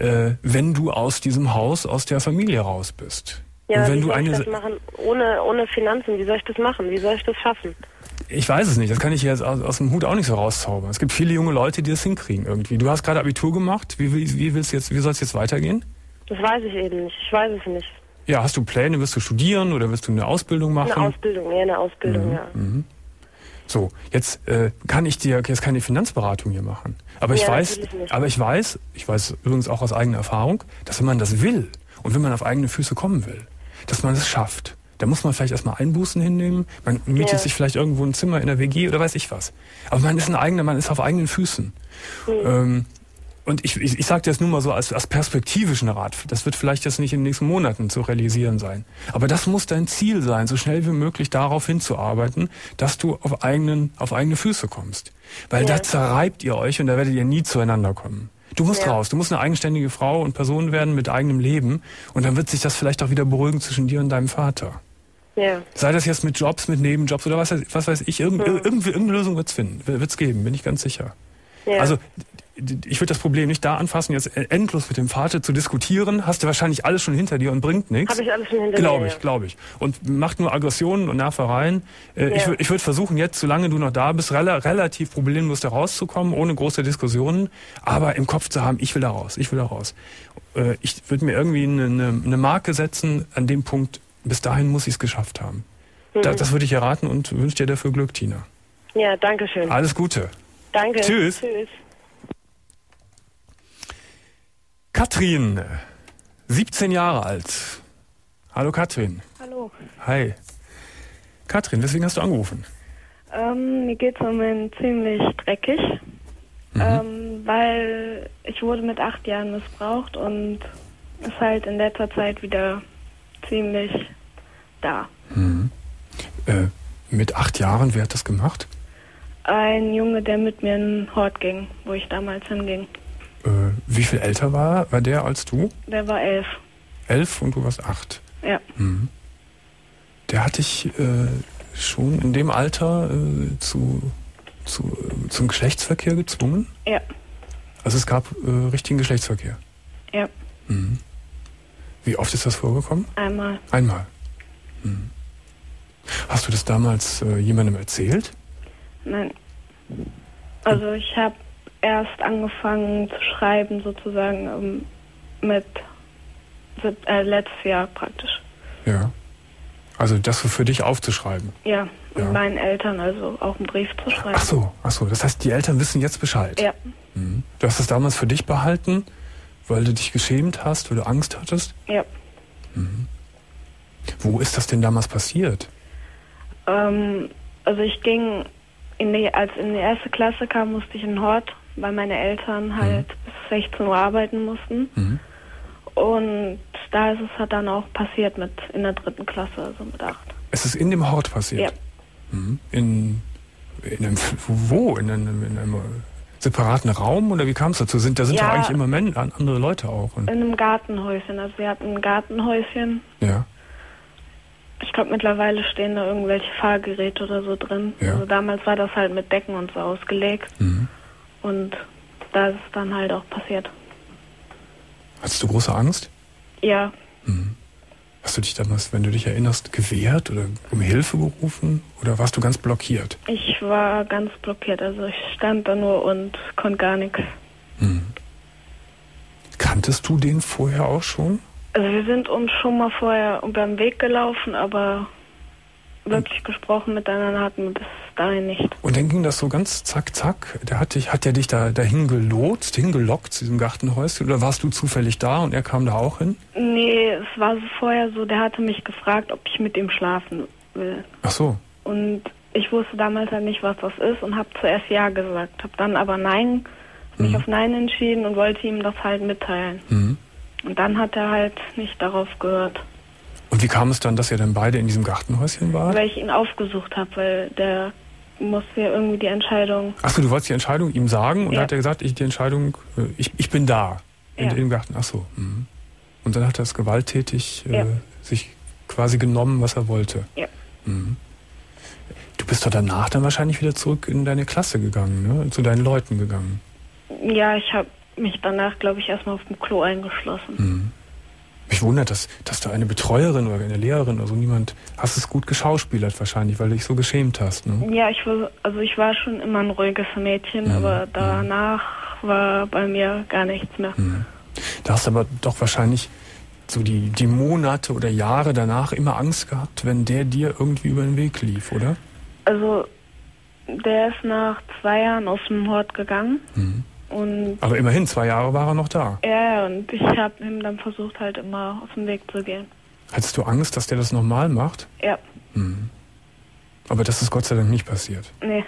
äh, wenn du aus diesem Haus, aus der Familie raus bist. Ja, und wenn wie du soll eine ich das machen? Ohne, ohne Finanzen, wie soll ich das machen? Wie soll ich das schaffen? Ich weiß es nicht, das kann ich jetzt aus, aus dem Hut auch nicht so rauszaubern. Es gibt viele junge Leute, die das hinkriegen irgendwie. Du hast gerade Abitur gemacht, wie, wie, wie, willst du jetzt, wie soll es jetzt weitergehen? Das weiß ich eben nicht, ich weiß es nicht. Ja, hast du Pläne, wirst du studieren oder wirst du eine Ausbildung machen? Eine Ausbildung, eher eine Ausbildung, mhm, ja. Mhm. So, jetzt äh, kann ich dir jetzt keine Finanzberatung hier machen. Aber ich Ja, weiß, natürlich nicht. aber ich weiß, ich weiß übrigens auch aus eigener Erfahrung, dass wenn man das will und wenn man auf eigene Füße kommen will, dass man es schafft. Da muss man vielleicht erstmal Einbußen hinnehmen, man mietet Ja. sich vielleicht irgendwo ein Zimmer in der W G oder weiß ich was. Aber man ist ein eigener, man ist auf eigenen Füßen. Mhm. Ähm, und ich, ich, ich sage dir das nur mal so als, als perspektivischen Rat. Das wird vielleicht jetzt nicht in den nächsten Monaten zu realisieren sein. Aber das muss dein Ziel sein, so schnell wie möglich darauf hinzuarbeiten, dass du auf, eigenen, auf eigene Füße kommst. Weil Ja. da zerreibt ihr euch und da werdet ihr nie zueinander kommen. Du musst Ja. raus, du musst eine eigenständige Frau und Person werden mit eigenem Leben und dann wird sich das vielleicht auch wieder beruhigen zwischen dir und deinem Vater. Ja. Sei das jetzt mit Jobs, mit Nebenjobs oder was, weiß- was weiß ich, irgend, Mhm. irgendwie, irgendeine Lösung wird's finden, wird's geben, bin ich ganz sicher. Ja. Also ich würde das Problem nicht da anfassen, jetzt endlos mit dem Vater zu diskutieren. Hast du wahrscheinlich alles schon hinter dir und bringt nichts. Habe ich alles schon hinter Glaube mir, ich, ja. glaube ich. Und macht nur Aggressionen und Nervereien. Äh, Ja. Ich, wür- ich würde versuchen, jetzt, solange du noch da bist, rela relativ problemlos da rauszukommen, ohne große Diskussionen, aber im Kopf zu haben, ich will da raus, ich will da raus. Äh, Ich würde mir irgendwie eine, eine, eine Marke setzen, an dem Punkt, bis dahin muss ich es geschafft haben. Mhm. Da, das würde ich erraten und wünsche dir dafür Glück, Tina. Ja, danke schön. Alles Gute. Danke. Tschüss. Tschüss. Katrin, siebzehn Jahre alt. Hallo Katrin. Hallo. Hi. Katrin, weswegen hast du angerufen? Ähm, mir geht's im Moment ziemlich dreckig, Mhm. ähm, weil ich wurde mit acht Jahren missbraucht und ist halt in letzter Zeit wieder ziemlich da. Mhm. Äh, mit acht Jahren, wer hat das gemacht? Ein Junge, der mit mir in den Hort ging, wo ich damals hinging. Äh, wie viel älter war, war der als du? Der war elf. Elf und du warst acht. Ja. Mhm. Der hat dich äh, schon in dem Alter äh, zu, zu, äh, zum Geschlechtsverkehr gezwungen? Ja. Also es gab äh, richtigen Geschlechtsverkehr? Ja. Mhm. Wie oft ist das vorgekommen? Einmal. Einmal. Mhm. Hast du das damals äh, jemandem erzählt? Nein. Also ich habe erst angefangen zu schreiben, sozusagen ähm, mit sieb- äh, letztes Jahr praktisch. Ja. Also das für dich aufzuschreiben. Ja, und Ja. meinen Eltern also auch einen Brief zu schreiben. Ach so, ach so. Das heißt, die Eltern wissen jetzt Bescheid. Ja. Mhm. Du hast das damals für dich behalten, weil du dich geschämt hast, weil du Angst hattest? Ja. Mhm. Wo ist das denn damals passiert? Ähm, also ich ging, in die, als in die erste Klasse kam, musste ich in den Hort, weil meine Eltern halt bis sechzehn Uhr arbeiten mussten. Mhm. Und da ist es halt dann auch passiert mit in der dritten Klasse, also mit acht. Es ist in dem Hort passiert? Ja. Mhm. In, in einem, wo? In einem, in einem separaten Raum? Oder wie kam es dazu? Sind, da sind Ja. doch eigentlich immer Men andere Leute auch. Und, In einem Gartenhäuschen, also wir hatten ein Gartenhäuschen. ja. Ich glaube, mittlerweile stehen da irgendwelche Fahrgeräte oder so drin. Ja. Also damals war das halt mit Decken und so ausgelegt. Mhm. Und da ist es dann halt auch passiert. Hattest du große Angst? Ja, Mhm. Hast du dich damals, wenn du dich erinnerst, gewehrt oder um Hilfe gerufen? Oder warst du ganz blockiert? ich war ganz blockiert. Also ich stand da nur und konnte gar nichts. Mhm. Kanntest du den vorher auch schon? Also wir sind uns schon mal vorher über den Weg gelaufen, aber wirklich gesprochen miteinander hatten wir bis dahin nicht. Und dann ging das so ganz zack, zack. Der hat dich, hat der dich da dahin gelotst, hingelockt zu diesem Gartenhäuschen? Oder warst du zufällig da und er kam da auch hin? Nee, es war so vorher so, der hatte mich gefragt, ob ich mit ihm schlafen will. Ach so. Und ich wusste damals halt nicht, was das ist und habe zuerst Ja gesagt. Habe dann aber Nein, mich Mhm. auf Nein entschieden und wollte ihm das halt mitteilen. Mhm. Und dann hat er halt nicht darauf gehört, Und wie kam es dann, dass ihr dann beide in diesem Gartenhäuschen wart? weil ich ihn aufgesucht habe, weil der musste ja irgendwie die Entscheidung... Achso, du wolltest die Entscheidung ihm sagen und Ja. dann hat er gesagt, ich die Entscheidung, äh, ich, ich bin da in, Ja. in dem Garten. Achso. Mhm. Und dann hat er es gewalttätig äh, Ja. sich quasi genommen, was er wollte. Ja. Mhm. Du bist doch danach dann wahrscheinlich wieder zurück in deine Klasse gegangen, ne? Zu deinen Leuten gegangen. Ja, ich habe mich danach, glaube ich, erstmal auf dem Klo eingeschlossen. Mhm. Mich wundert, dass, dass du eine Betreuerin oder eine Lehrerin oder so niemand, hast es gut geschauspielert wahrscheinlich, weil du dich so geschämt hast, ne? Ja, ich war, also ich war schon immer ein ruhiges Mädchen, Mhm. aber danach war bei mir gar nichts mehr. Mhm. Da hast du aber doch wahrscheinlich so die, die Monate oder Jahre danach immer Angst gehabt, wenn der dir irgendwie über den Weg lief, oder? Also der ist nach zwei Jahren aus dem Hort gegangen. Mhm. Und Aber immerhin, zwei Jahre war er noch da. ja, und ich habe ihm dann versucht, halt immer aus dem Weg zu gehen. Hattest du Angst, dass der das nochmal macht? Ja, Mhm. Aber das ist Gott sei Dank nicht passiert. nee.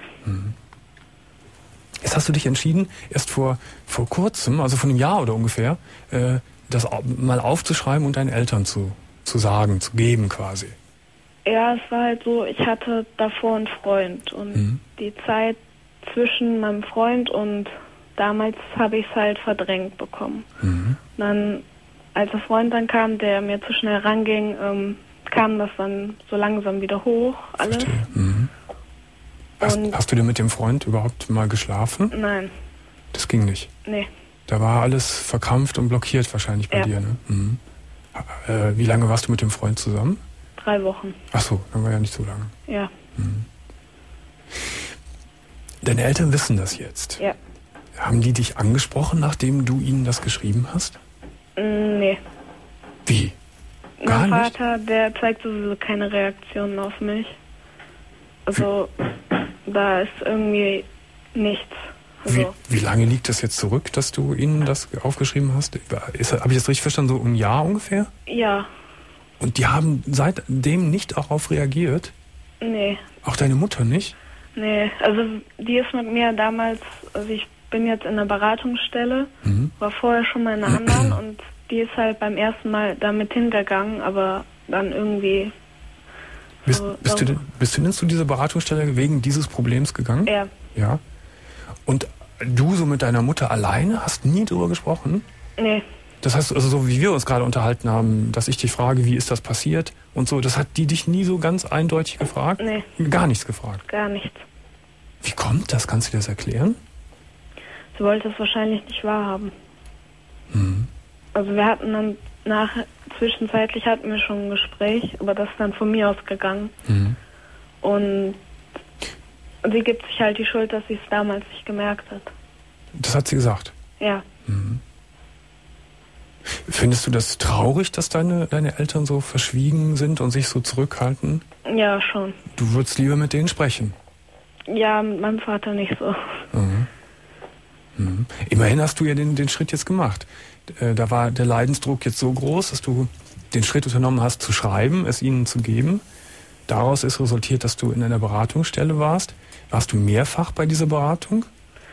Jetzt hast du dich entschieden, erst vor, vor kurzem, also vor einem Jahr oder ungefähr, äh, das au- mal aufzuschreiben und deinen Eltern zu, zu sagen, zu geben quasi. Ja, es war halt so, ich hatte davor einen Freund und Mhm. die Zeit zwischen meinem Freund und damals habe ich es halt verdrängt bekommen. Mhm. Dann, als der Freund dann kam, der mir zu schnell ranging, ähm, kam das dann so langsam wieder hoch, alles. Verstehe. Mhm. Hast, Und- hast du denn mit dem Freund überhaupt mal geschlafen? Nein, Das ging nicht. nee, Da war alles verkrampft und blockiert wahrscheinlich bei Ja. dir, ne? Mhm. Äh, wie lange warst du mit dem Freund zusammen? drei Wochen, Ach so, dann war ja nicht so lange. ja, Deine Eltern wissen das jetzt. ja. Haben die dich angesprochen, nachdem du ihnen das geschrieben hast? Mm, nee. Wie? Gar Mein nicht? Vater, der zeigt sowieso keine Reaktionen auf mich. Also, da ist irgendwie nichts. Wie, Also, wie lange liegt das jetzt zurück, dass du ihnen das aufgeschrieben hast? Habe ich das richtig verstanden? So ein Jahr ungefähr? ja, Und die haben seitdem nicht darauf reagiert? nee, Auch deine Mutter nicht? nee. Also, die ist mit mir damals, also ich bin jetzt in einer Beratungsstelle, Mhm. war vorher schon mal in einer anderen und die ist halt beim ersten Mal damit hingegangen, aber dann irgendwie. Bist, so, bist, du, denn, bist du denn zu dieser Beratungsstelle wegen dieses Problems gegangen? Ja, Ja. Und du so mit deiner Mutter alleine hast nie drüber gesprochen? nee, Das heißt, also so wie wir uns gerade unterhalten haben, dass ich dich frage, wie ist das passiert und so, das hat die dich nie so ganz eindeutig gefragt? nee, Gar nichts gefragt. gar nichts. Wie kommt das? Kannst du dir das erklären? Sie wollte es wahrscheinlich nicht wahrhaben. Mhm. Also wir hatten dann nach, zwischenzeitlich hatten wir schon ein Gespräch, aber das ist dann von mir ausgegangen. Mhm. Und sie gibt sich halt die Schuld, dass sie es damals nicht gemerkt hat. Das hat sie gesagt. Ja, Findest du das traurig, dass deine, deine Eltern so verschwiegen sind und sich so zurückhalten? ja, schon. Du würdest lieber mit denen sprechen. Ja, mit meinem Vater nicht so. Mhm. Mhm. Immerhin hast du ja den, den Schritt jetzt gemacht. Äh, da war der Leidensdruck jetzt so groß, dass du den Schritt unternommen hast, zu schreiben, es ihnen zu geben. Daraus ist resultiert, dass du in einer Beratungsstelle warst. Warst du mehrfach bei dieser Beratung?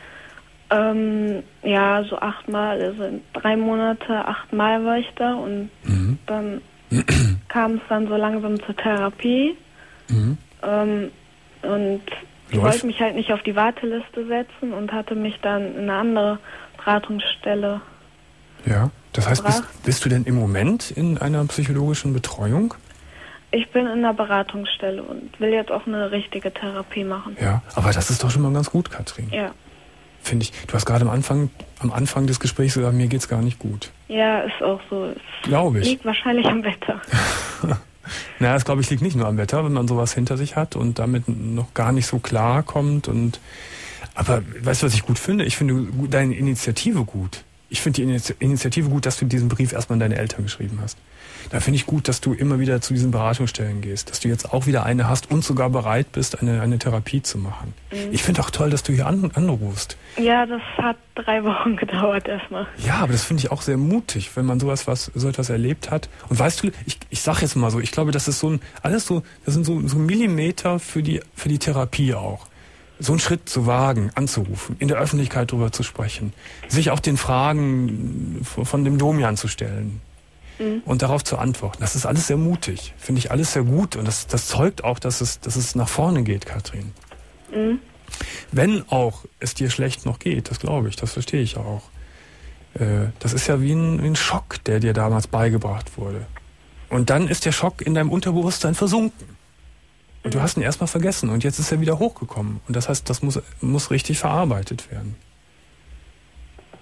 Ähm, ja, so achtmal, also in drei Monate, achtmal war ich da und Mhm. dann kam es dann so langsam zur Therapie. Mhm. Ähm, und ich Läuft? wollte mich halt nicht auf die Warteliste setzen und hatte mich dann in eine andere Beratungsstelle. Ja. Das heißt, bist, Gebracht. bist du denn im Moment in einer psychologischen Betreuung? Ich bin in einer Beratungsstelle und will jetzt auch eine richtige Therapie machen. Ja. Aber das ist doch schon mal ganz gut, Katrin. Ja, Finde ich. Du hast gerade am Anfang, am Anfang des Gesprächs gesagt, mir geht's gar nicht gut. ja, ist auch so. Es Glaube ich. liegt wahrscheinlich am Wetter. Na, das glaube ich liegt nicht nur am Wetter, wenn man sowas hinter sich hat und damit noch gar nicht so klar kommt. Und aber weißt du, was ich gut finde? Ich finde gu- deine Initiative gut. Ich finde die Ini- Initiative gut, dass du diesen Brief erstmal an deine Eltern geschrieben hast. Da finde ich gut, dass du immer wieder zu diesen Beratungsstellen gehst, dass du jetzt auch wieder eine hast und sogar bereit bist, eine, eine Therapie zu machen. Ich finde auch toll, dass du hier an, anrufst. Ja, das hat drei Wochen gedauert erstmal. Ja, aber das finde ich auch sehr mutig, wenn man sowas, was, so etwas erlebt hat. Und weißt du, ich, ich sag jetzt mal so, ich glaube, das ist so ein, alles so, das sind so, so Millimeter für die, für die Therapie auch. So einen Schritt zu wagen, anzurufen, in der Öffentlichkeit drüber zu sprechen, sich auch den Fragen von von dem Domian zu stellen und darauf zu antworten. Das ist alles sehr mutig, finde ich alles sehr gut und das, das zeugt auch, dass es, dass es nach vorne geht, Katrin. Mhm. Wenn auch es dir schlecht noch geht, das glaube ich, das verstehe ich auch. Äh, das ist ja wie ein, wie ein Schock, der dir damals beigebracht wurde. Und dann ist der Schock in deinem Unterbewusstsein versunken. Und du hast ihn erstmal vergessen und jetzt ist er wieder hochgekommen. Und das heißt, das muss, muss richtig verarbeitet werden.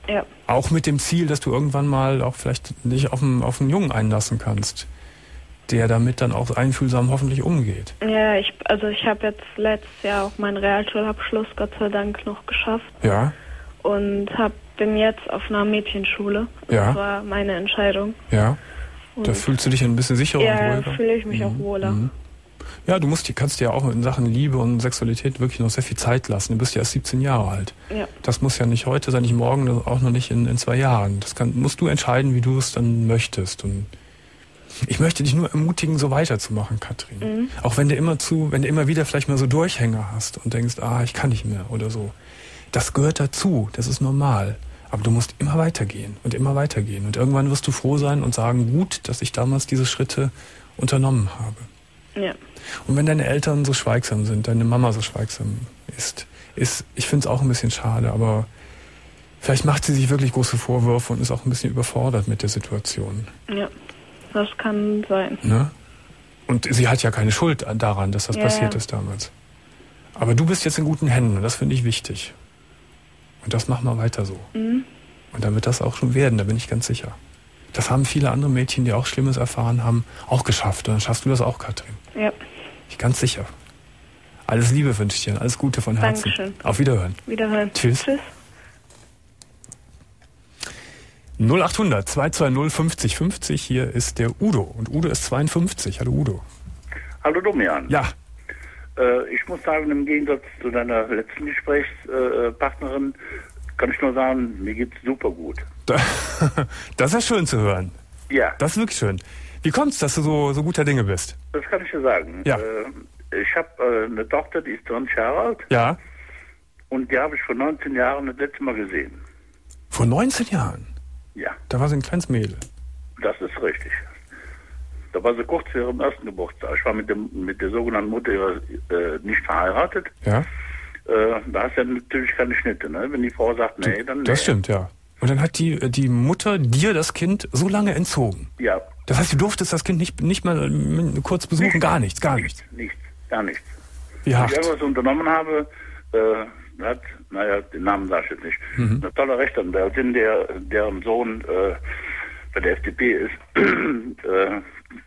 Ja. Auch mit dem Ziel, dass du irgendwann mal auch vielleicht dich auf einen, auf einen Jungen einlassen kannst, der damit dann auch einfühlsam hoffentlich umgeht. Ja, ich, also ich habe jetzt letztes Jahr auch meinen Realschulabschluss Gott sei Dank noch geschafft. Ja. Und hab, bin jetzt auf einer Mädchenschule. Ja. Das war meine Entscheidung. Ja. Und Da fühlst du dich ein bisschen sicherer ja, und ruhiger. Ja, fühle ich mich mhm. auch wohler. Mhm. Ja, du musst, kannst dir ja auch in Sachen Liebe und Sexualität wirklich noch sehr viel Zeit lassen. Du bist ja erst siebzehn Jahre alt. Ja. Das muss ja nicht heute sein, nicht morgen, auch noch nicht in, in zwei Jahren. Das kann, musst du entscheiden, wie du es dann möchtest. Und ich möchte dich nur ermutigen, so weiterzumachen, Katrin. Mhm. Auch wenn du immer zu, wenn du immer wieder vielleicht mal so Durchhänger hast und denkst, ah, ich kann nicht mehr oder so. Das gehört dazu, das ist normal. Aber du musst immer weitergehen und immer weitergehen. Und irgendwann wirst du froh sein und sagen, gut, dass ich damals diese Schritte unternommen habe. Ja. Und wenn deine Eltern so schweigsam sind, deine Mama so schweigsam ist, ist ich finde es auch ein bisschen schade, aber vielleicht macht sie sich wirklich große Vorwürfe und ist auch ein bisschen überfordert mit der Situation. Ja, das kann sein. Ne? Und sie hat ja keine Schuld daran, dass das ja, passiert ja. ist damals. Aber du bist jetzt in guten Händen und das finde ich wichtig. Und das machen wir weiter so. Mhm. Und dann wird das auch schon werden, da bin ich ganz sicher. Das haben viele andere Mädchen, die auch Schlimmes erfahren haben, auch geschafft. Und dann schaffst du das auch, Katrin. Ja. Ich bin ganz sicher. Alles Liebe wünsche ich dir. Alles Gute von Herzen. Dankeschön. Auf Wiederhören. Wiederhören. Tschüss. Tschüss. null acht hundert zwei zwei null fünfzig fünfzig. Hier ist der Udo. Und Udo ist zweiundfünfzig. Hallo Udo. Hallo Domian. Ja. Äh, ich muss sagen, im Gegensatz zu deiner letzten Gesprächspartnerin kann ich nur sagen, mir geht's super gut. Das ist schön zu hören. Ja. Das ist wirklich schön. Wie kommt's, dass du so, so guter Dinge bist? Das kann ich dir sagen. Ja. Äh, ich habe äh, eine Tochter, die ist zwanzig Jahre alt. Ja. Und die habe ich vor neunzehn Jahren das letzte Mal gesehen. Vor neunzehn Jahren? Ja. Da war sie ein kleines Mädel. Das ist richtig. Da war sie kurz vor ihrem ersten Geburtstag. Ich war mit, dem, mit der sogenannten Mutter äh, nicht verheiratet. Ja. Äh, da hast du ja natürlich keine Schnitte, ne? Wenn die Frau sagt, nee, dann nee. Das stimmt, ja. Und dann hat die, die Mutter dir das Kind so lange entzogen. Ja. Das heißt, du durftest das Kind nicht, nicht mal kurz besuchen? Nichts. Gar nichts, gar nichts. Nichts, nichts, gar nichts. Wie Wenn hart. ich irgendwas unternommen habe, äh, hat, naja, den Namen sag ich jetzt nicht, Mhm. eine tolle Rechtsanwältin, der, deren Sohn äh, bei der F D P ist, äh,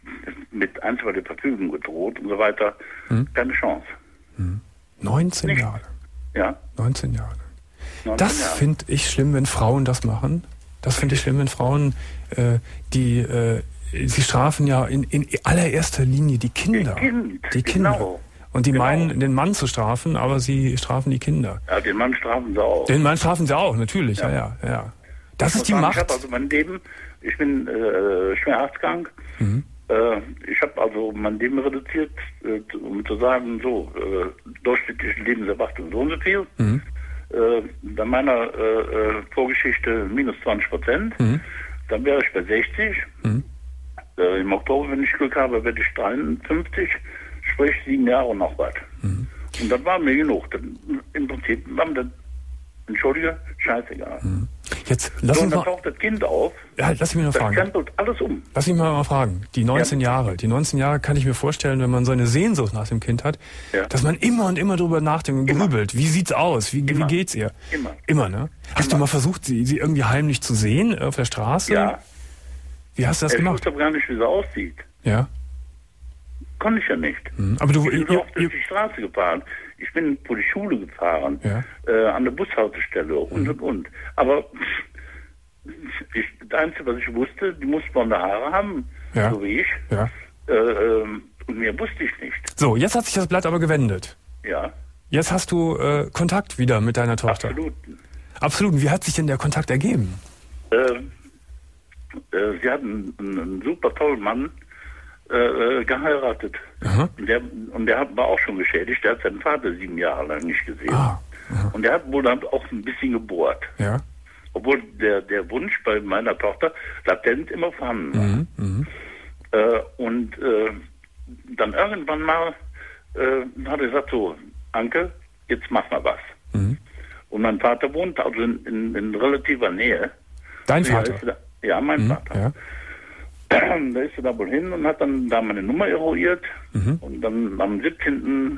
mit einstweiliger Verfügung gedroht und so weiter. Mhm. Keine Chance. Mhm. neunzehn Nicht. Jahre. Ja. neunzehn Jahre. neunzehn Das Jahre. finde ich schlimm, wenn Frauen das machen. Das finde ich schlimm, wenn Frauen, äh, die, äh, sie strafen ja in, in allererster Linie die Kinder. Die Kind, die Kinder. genau. Und die Genau. meinen, den Mann zu strafen, aber sie strafen die Kinder. Ja, den Mann strafen sie auch. Den Mann strafen sie auch, natürlich, ja, ja, Ja. ja. Das Ich ist die muss sagen, Macht. Ich habe also mein Leben, ich bin äh, schwer herzkrank. Mhm. Äh, ich habe also mein Leben reduziert, äh, um zu sagen, so, äh, durchschnittliche Lebenserwartung so und so viel. Mhm. Äh, bei meiner äh, äh, Vorgeschichte minus zwanzig Prozent. Mhm. Dann wäre ich bei sechzig. Mhm. Äh, Im Oktober, wenn ich Glück habe, werde ich dreiundfünfzig. Sprich sieben Jahre noch was. Mhm. Und das war mir genug. Dann, im Prinzip war mir das, entschuldige, scheißegal. Mhm. Jetzt lass So, uns und dann mal, taucht das Kind auf. ja, lass mich mal Das fragen. krempelt alles um. Lass mich mal, mal fragen. Die neunzehn Ja. Jahre. Die neunzehn Jahre kann ich mir vorstellen, wenn man so eine Sehnsucht nach dem Kind hat, Ja. dass man immer und immer drüber nachdenkt und Immer. grübelt. Wie sieht's aus? Wie, wie Immer. geht's ihr? Immer. Immer, ne? Hast Immer. du mal versucht, sie, sie irgendwie heimlich zu sehen auf der Straße? Ja. Wie hast du das Ich gemacht? wusste aber gar nicht, wie sie aussieht. Ja. Konnte ich ja nicht. Mhm. Aber du, Ich bin ihr, so oft ihr, durch die Straße gefahren. Ich bin vor die Schule gefahren. Ja. Äh, an der Bushaltestelle und und und. Aber pff, ich, das Einzige, was ich wusste, die muss blonde Haare haben, Ja. so wie ich. ja. Äh, ähm, und mehr wusste ich nicht. So, jetzt hat sich das Blatt aber gewendet. Ja, Jetzt hast du äh, Kontakt wieder mit deiner Tochter. absolut. Absolut. Und wie hat sich denn der Kontakt ergeben? Äh, äh, sie hat einen, einen super tollen Mann äh, äh, geheiratet. Aha. Und der, und der hat, war auch schon geschädigt. Der hat seinen Vater sieben Jahre lang nicht gesehen. Ah. Aha. Und der hat wohl dann auch ein bisschen gebohrt. Ja. Obwohl der, der Wunsch bei meiner Tochter latent immer vorhanden war. Mhm. Mhm. Äh, und äh, dann irgendwann mal äh, hat er gesagt, so, Anke, jetzt mach mal was. Mhm. Und mein Vater wohnt also in, in, in relativer Nähe. Dein Ja, Vater? ist er da, ja, mein Mhm. Vater. Ja. Da ist er da wohl hin und hat dann da meine Nummer eruiert. Mhm. Und dann am siebzehnten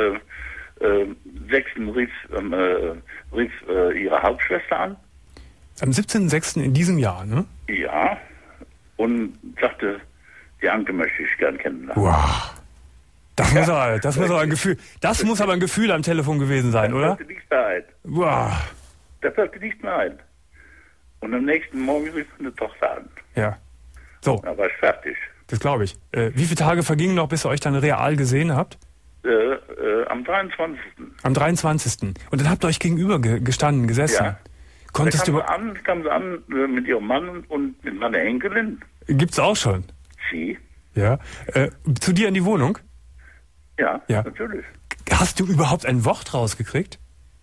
Äh, äh, sechsten rief, ähm, äh, rief äh, ihre Hauptschwester an. Am siebzehnten sechsten in diesem Jahr, ne? Ja. Und sagte, die Anke möchte ich gern kennenlernen. Wow. Das muss aber, das muss aber ein Gefühl, das muss aber ein Gefühl am Telefon gewesen sein, da oder? Da fällt nichts mehr ein. Wow. Da fällt nichts mehr ein. Und am nächsten Morgen rief meine Tochter an. Ja. So. Da war ich fertig. Das glaube ich. Äh, wie viele Tage vergingen noch, bis ihr euch dann real gesehen habt? Äh, äh, am dreiundzwanzigsten Am dreiundzwanzigsten Und dann habt ihr euch gegenüber ge gestanden, gesessen. Ja. Konntest da du... kam sie an, kam sie an äh, mit ihrem Mann und mit meiner Enkelin. Gibt's auch schon? Sie? Ja. Äh, zu dir in die Wohnung? Ja, Ja. natürlich. Hast du überhaupt ein Wort rausgekriegt?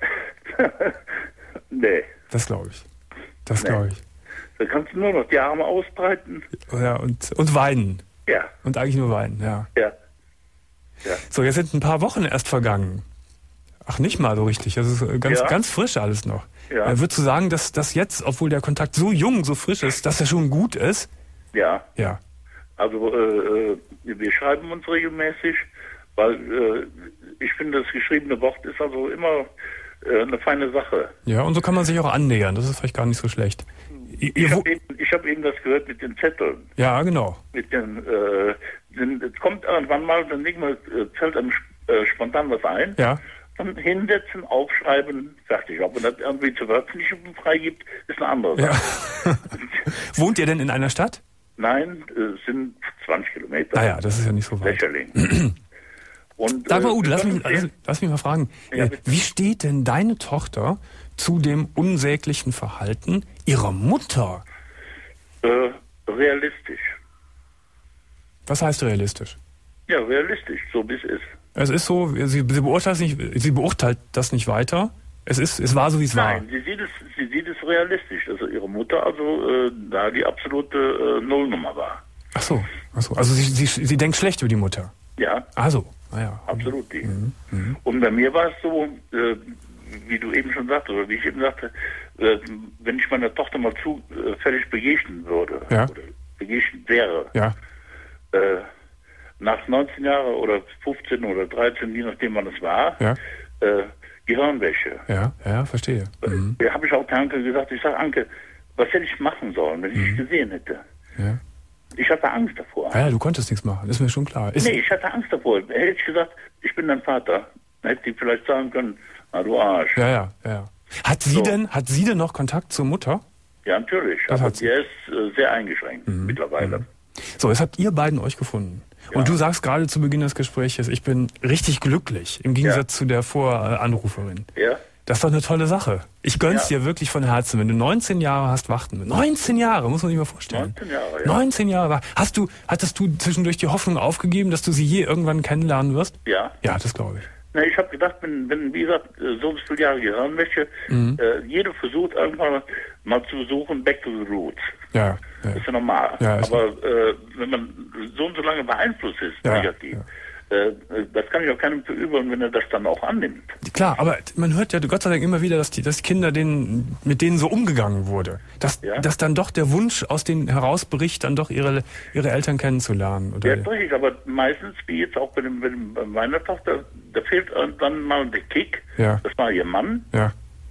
Nee. Das glaube ich. Das Nee. glaube ich. Da kannst du nur noch die Arme ausbreiten. Ja, und, und weinen. Ja, Und eigentlich nur weinen, ja. ja. Ja. So, jetzt sind ein paar Wochen erst vergangen. Ach, nicht mal so richtig. Das ist äh, ganz, Ja. ganz frisch alles noch. Ja. Äh, würdest du sagen, dass das jetzt, obwohl der Kontakt so jung, so frisch ist, dass er schon gut ist? Ja. Ja. Also äh, äh, wir schreiben uns regelmäßig, weil äh, ich finde, das geschriebene Wort ist also immer äh, eine feine Sache. Ja, und so kann man sich auch annähern. Das ist vielleicht gar nicht so schlecht. Ihr, Ich ihr wo- habe eben, ich hab eben das gehört mit den Zetteln. ja, genau. Mit den, äh, den, es kommt irgendwann mal, dann legen wir, äh, fällt einem äh, spontan was ein. Ja. Dann hinsetzen, aufschreiben, fertig. Ob man das irgendwie zur Veröffentlichung freigibt, ist eine andere Sache. Ja. Wohnt ihr denn in einer Stadt? Nein, äh, es sind zwanzig Kilometer. Naja, das ist ja nicht so weit. Lächerlich. Und, Sag mal, äh, Ude, lass mich, wir lass, lass mich mal fragen. Ja, äh, bitte. wie steht denn deine Tochter zu dem unsäglichen Verhalten ihrer Mutter? äh, realistisch. Was heißt realistisch? Ja, realistisch, so wie es ist. Es ist so, sie, sie beurteilt nicht, sie beurteilt das nicht weiter. Es ist, es war so, wie es war. Nein, sie sieht es, sie sieht es realistisch. Also ihre Mutter, also äh, da die absolute äh, Nullnummer war. Ach so, ach so. Also sie, sie, sie denkt schlecht über die Mutter. Ja, Ach so, naja. absolut die. Und bei mir war es so, äh, wie du eben schon sagtest, oder wie ich eben sagte, äh, wenn ich meiner Tochter mal zufällig begegnen würde, Ja. oder begegnet wäre, Ja, äh, nach neunzehn Jahren oder fünfzehn oder dreizehn, je nachdem wann es war, ja, äh, Gehirnwäsche. ja, ja, verstehe. Mhm. Da habe ich auch der Anke gesagt, ich sage, Anke, was hätte ich machen sollen, wenn ich dich gesehen hätte? Ja. Ich hatte Angst davor. Ja, ja, du konntest nichts machen, ist mir schon klar. Ist, Nee, ich hatte Angst davor. Hätte ich gesagt, ich bin dein Vater, dann hätte ich vielleicht sagen können, na du Arsch. Ja, ja, ja. Hat sie So. denn, hat sie denn noch Kontakt zur Mutter? Ja, natürlich. Das Aber hat sie. der ist äh, sehr eingeschränkt mittlerweile. So, jetzt habt ihr beiden euch gefunden. Und du sagst gerade zu Beginn des Gesprächs, ich bin richtig glücklich, im Gegensatz Ja. zu der Voranruferin. Ja? Das ist doch eine tolle Sache. Ich gönn's Ja. dir wirklich von Herzen. Wenn du neunzehn Jahre hast warten. neunzehn Jahre, muss man sich mal vorstellen. neunzehn Jahre, ja. neunzehn Jahre. wa- Hast du, hattest du zwischendurch die Hoffnung aufgegeben, dass du sie je irgendwann kennenlernen wirst? Ja. Ja, das glaube ich. Na, ich habe gedacht, wenn, wenn, wie gesagt, äh, so und so viele Jahre Gehirnwäsche, Mhm. äh, jeder versucht irgendwann mal zu suchen, back to the roots. Ja, ja. Das ist ja normal. Ja, ist Aber äh, wenn man so und so lange beeinflusst ist, Ja, negativ, äh, das kann ich auch keinem verübeln, wenn er das dann auch annimmt. Klar, aber man hört ja Gott sei Dank immer wieder, dass die dass Kinder, denen, mit denen so umgegangen wurde. Dass, Ja. dass dann doch der Wunsch aus denen herausbricht, dann doch ihre, ihre Eltern kennenzulernen. Oder? Ja, richtig, aber meistens, wie jetzt auch bei, dem, bei, dem, bei meiner Tochter, da fehlt irgendwann mal der Kick. Ja. Das war ihr Mann, Ja,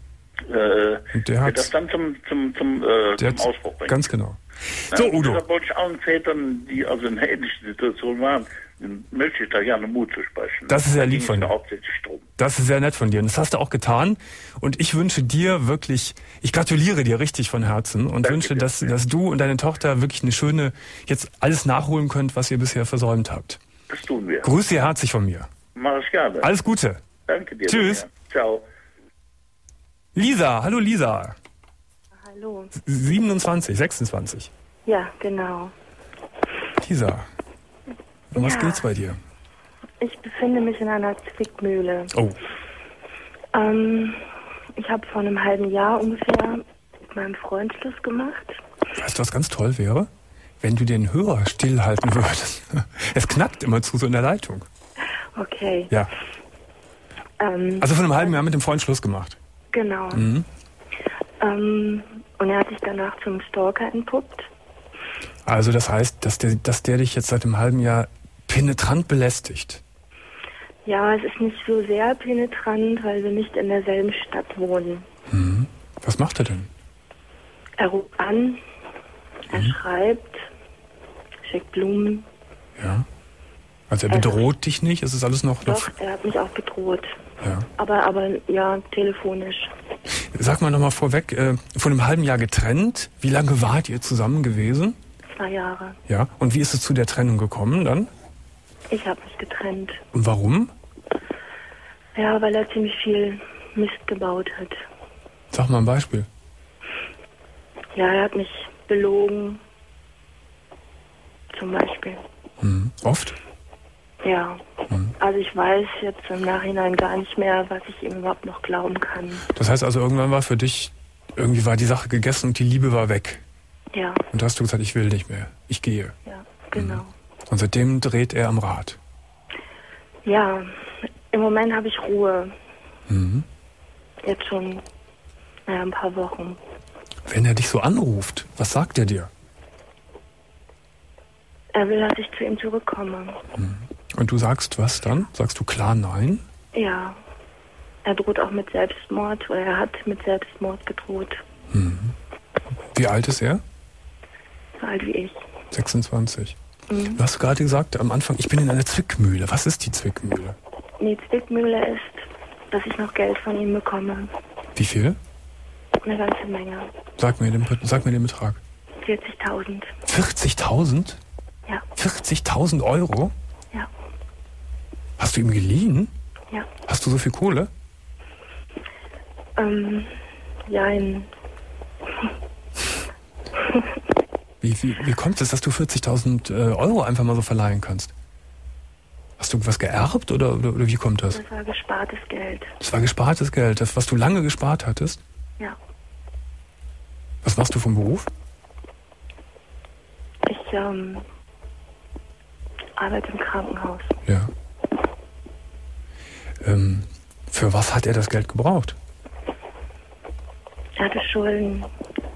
äh, Und der der hat's- das dann zum, zum, zum, äh, der zum Ausbruch bringt. ganz genau. Ja, So, und Udo. deshalb wollte ich allen Vätern, die also in einer ähnlichen Situation waren, möchte ich da gerne Mut zu sprechen. Das ist ja Da lieb ging von es mir dir. hauptsächlich drum. Das ist sehr nett von dir. Und das hast du auch getan. Und ich wünsche dir wirklich, ich gratuliere dir richtig von Herzen und Danke wünsche, dir. dass, dass du und deine Tochter wirklich eine schöne, jetzt alles nachholen könnt, was ihr bisher versäumt habt. Das tun wir. Grüße ihr herzlich von mir. Mach ich gerne. Alles Gute. Danke dir. Tschüss. Daniel. Ciao. Lisa, hallo Lisa. Hallo. siebenundzwanzig, sechsundzwanzig. Ja, genau. Lisa, um was Ja. geht's bei dir? Ich befinde mich in einer Zwickmühle. Oh, Ähm, ich habe vor einem halben Jahr ungefähr mit meinem Freund Schluss gemacht. weißt du, was ganz toll wäre? Wenn du den Hörer stillhalten würdest. Es knackt immer zu so in der Leitung. Okay. Ja. Ähm, Also vor einem halben Jahr mit dem Freund Schluss gemacht. genau. Mhm. Ähm, und er hat sich danach zum Stalker entpuppt. Also das heißt, dass der, dass der dich jetzt seit einem halben Jahr penetrant belästigt. Ja, es ist nicht so sehr penetrant, weil wir nicht in derselben Stadt wohnen. Mhm. Was macht er denn? Er ruft an, er mhm. schreibt, schickt Blumen. Ja. Also er bedroht er, dich nicht? Es ist alles noch... Doch, noch er hat mich auch bedroht. Ja. Aber, aber ja, telefonisch. Sag mal nochmal vorweg, äh, vor einem halben Jahr getrennt. Wie lange wart ihr zusammen gewesen? Zwei Jahre. Ja. Und wie ist es zu der Trennung gekommen dann? Ich habe mich getrennt. Und warum? Ja, weil er ziemlich viel Mist gebaut hat. Sag mal ein Beispiel. Ja, er hat mich belogen. Zum Beispiel. Mhm. Oft? Ja. Mhm. Also ich weiß jetzt im Nachhinein gar nicht mehr, was ich ihm überhaupt noch glauben kann. Das heißt also, irgendwann war für dich, irgendwie war die Sache gegessen und die Liebe war weg. Ja. Und da hast du gesagt, ich will nicht mehr. Ich gehe. Ja, genau. Mhm. Und seitdem dreht er am Rad. Ja, im Moment habe ich Ruhe. Mhm. Jetzt schon naja, ein paar Wochen. Wenn er dich so anruft, was sagt er dir? Er will, dass ich zu ihm zurückkomme. Mhm. Und du sagst was dann? Sagst du klar nein? Ja. Er droht auch mit Selbstmord, oder er hat mit Selbstmord gedroht. Mhm. Wie alt ist er? So alt wie ich. sechsundzwanzig. Mhm. Du hast gerade gesagt am Anfang, ich bin in einer Zwickmühle. Was ist die Zwickmühle? Die Zwickmühle ist, dass ich noch Geld von ihm bekomme. Wie viel? Eine ganze Menge. Sag mir den, sag mir den Betrag. vierzigtausend. vierzigtausend? Ja. vierzigtausend Euro? Ja. Hast du ihm geliehen? Ja. Hast du so viel Kohle? Ähm, jein. Wie, wie, wie kommt es, dass du vierzigtausend äh, Euro einfach mal so verleihen kannst? Hast du was geerbt oder, oder, oder wie kommt das? Das war gespartes Geld. Das war gespartes Geld, das, was du lange gespart hattest? Ja. Was machst du vom Beruf? Ich ähm, arbeite im Krankenhaus. Ja. Ähm, für was hat er das Geld gebraucht? Er hatte Schulden.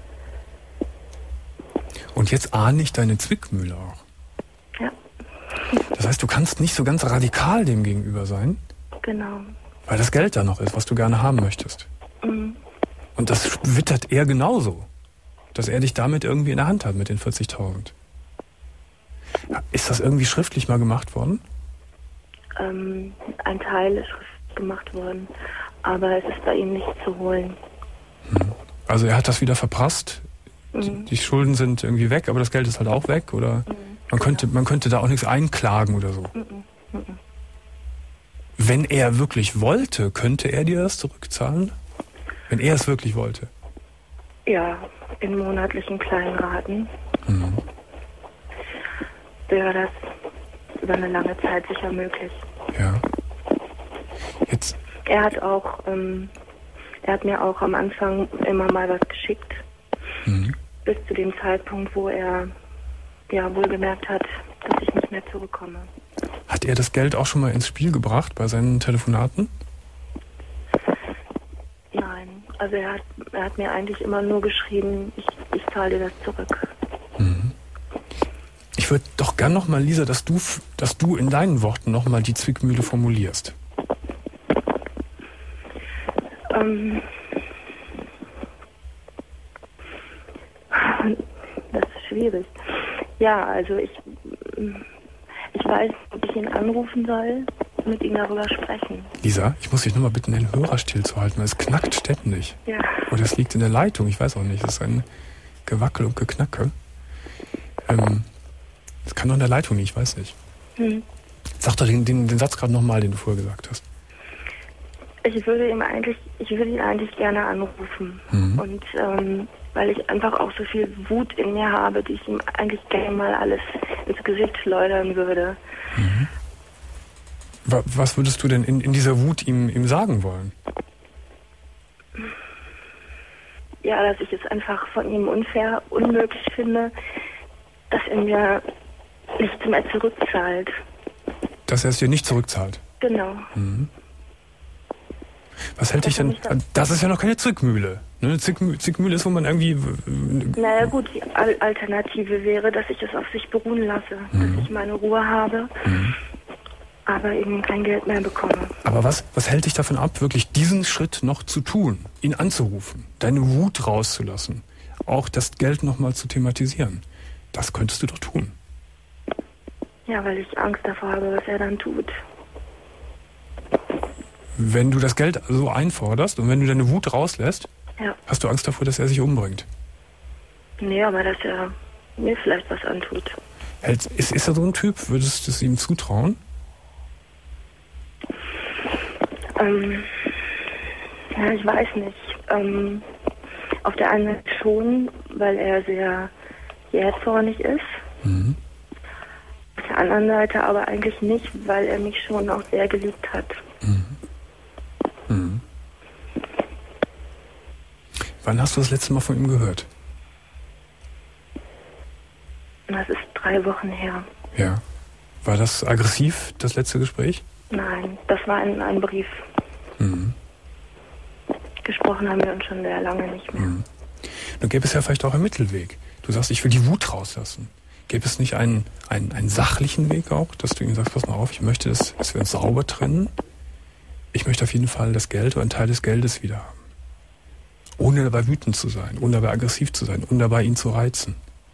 Und jetzt ahne ich deine Zwickmühle auch. Ja. Das heißt, du kannst nicht so ganz radikal dem gegenüber sein. Genau. Weil das Geld da noch ist, was du gerne haben möchtest. Mhm. Und das wittert er genauso. Dass er dich damit irgendwie in der Hand hat mit den vierzigtausend. Ist das irgendwie schriftlich mal gemacht worden? Ähm, ein Teil ist schriftlich gemacht worden. Aber es ist bei ihm nicht zu holen. Hm. Also er hat das wieder verprasst? Mhm. Die Schulden sind irgendwie weg, aber das Geld ist halt auch weg? Oder mhm. man, könnte, man könnte da auch nichts einklagen oder so? Mhm. Mhm. Wenn er wirklich wollte, könnte er dir das zurückzahlen? Wenn er es wirklich wollte? Ja, in monatlichen kleinen Raten. Mhm. Wäre das über eine lange Zeit sicher möglich. Ja. Jetzt. Er hat auch, ähm, er hat mir auch am Anfang immer mal was geschickt. Mhm. Bis zu dem Zeitpunkt, wo er ja wohl gemerkt hat, dass ich nicht mehr zurückkomme. Hat er das Geld auch schon mal ins Spiel gebracht bei seinen Telefonaten? Nein, also er hat, er hat mir eigentlich immer nur geschrieben, ich, ich zahle dir das zurück. Mhm. Ich würde doch gern noch mal, Lisa, dass du, dass du in deinen Worten noch mal die Zwickmühle formulierst. Ähm, das ist schwierig. Ja, also ich, ich weiß, ob ich ihn anrufen soll, mit ihm darüber sprechen. Lisa, ich muss dich nur mal bitten, den Hörer stillzuhalten, weil es knackt ständig. Ja. Oder es liegt in der Leitung, ich weiß auch nicht. Es ist ein Gewackel und Geknacke. Ähm, das kann doch in der Leitung nicht, ich weiß nicht. Hm. Sag doch den, den, den Satz gerade nochmal, den du vorher gesagt hast. Ich würde ihm eigentlich, ich würde ihn eigentlich gerne anrufen. Mhm. Und ähm, weil ich einfach auch so viel Wut in mir habe, die ich ihm eigentlich gerne mal alles ins Gesicht schleudern würde. Mhm. Was würdest du denn in, in dieser Wut ihm, ihm sagen wollen? Ja, dass ich es einfach von ihm unfair, unmöglich finde, dass er mir nichts mehr zurückzahlt. Dass er es dir nicht zurückzahlt? Genau. Mhm. Was hält dich denn... Das ist ja noch keine Zwickmühle. Ne? Zwickmühle, Zwickmühle ist, wo man irgendwie... Naja gut, die Alternative wäre, dass ich es auf sich beruhen lasse. Mhm. Dass ich meine Ruhe habe, mhm. aber eben kein Geld mehr bekomme. Aber was, was hält dich davon ab, wirklich diesen Schritt noch zu tun? Ihn anzurufen, deine Wut rauszulassen, auch das Geld nochmal zu thematisieren. Das könntest du doch tun. Ja, weil ich Angst davor habe, was er dann tut. Wenn du das Geld so einforderst und wenn du deine Wut rauslässt, ja. hast du Angst davor, dass er sich umbringt? Nee, aber dass er mir vielleicht was antut. Ist, ist er so ein Typ? Würdest du es ihm zutrauen? Ähm, ja, ich weiß nicht. Ähm, auf der einen Seite schon, weil er sehr jähzornig ist. Mhm. Auf der anderen Seite aber eigentlich nicht, weil er mich schon auch sehr geliebt hat. Mhm. Mhm. Wann hast du das letzte Mal von ihm gehört? Das ist drei Wochen her. Ja. War das aggressiv, das letzte Gespräch? Nein, das war ein, ein Brief. Mhm. Gesprochen haben wir uns schon sehr lange nicht mehr. Mhm. Nun gäbe es ja vielleicht auch einen Mittelweg. Du sagst, ich will die Wut rauslassen. Gäbe es nicht einen, einen, einen sachlichen Weg auch, dass du ihm sagst, pass mal auf, ich möchte, dass, dass wir uns sauber trennen. Ich möchte auf jeden Fall das Geld oder einen Teil des Geldes wieder haben. Ohne dabei wütend zu sein, ohne dabei aggressiv zu sein, ohne dabei ihn zu reizen.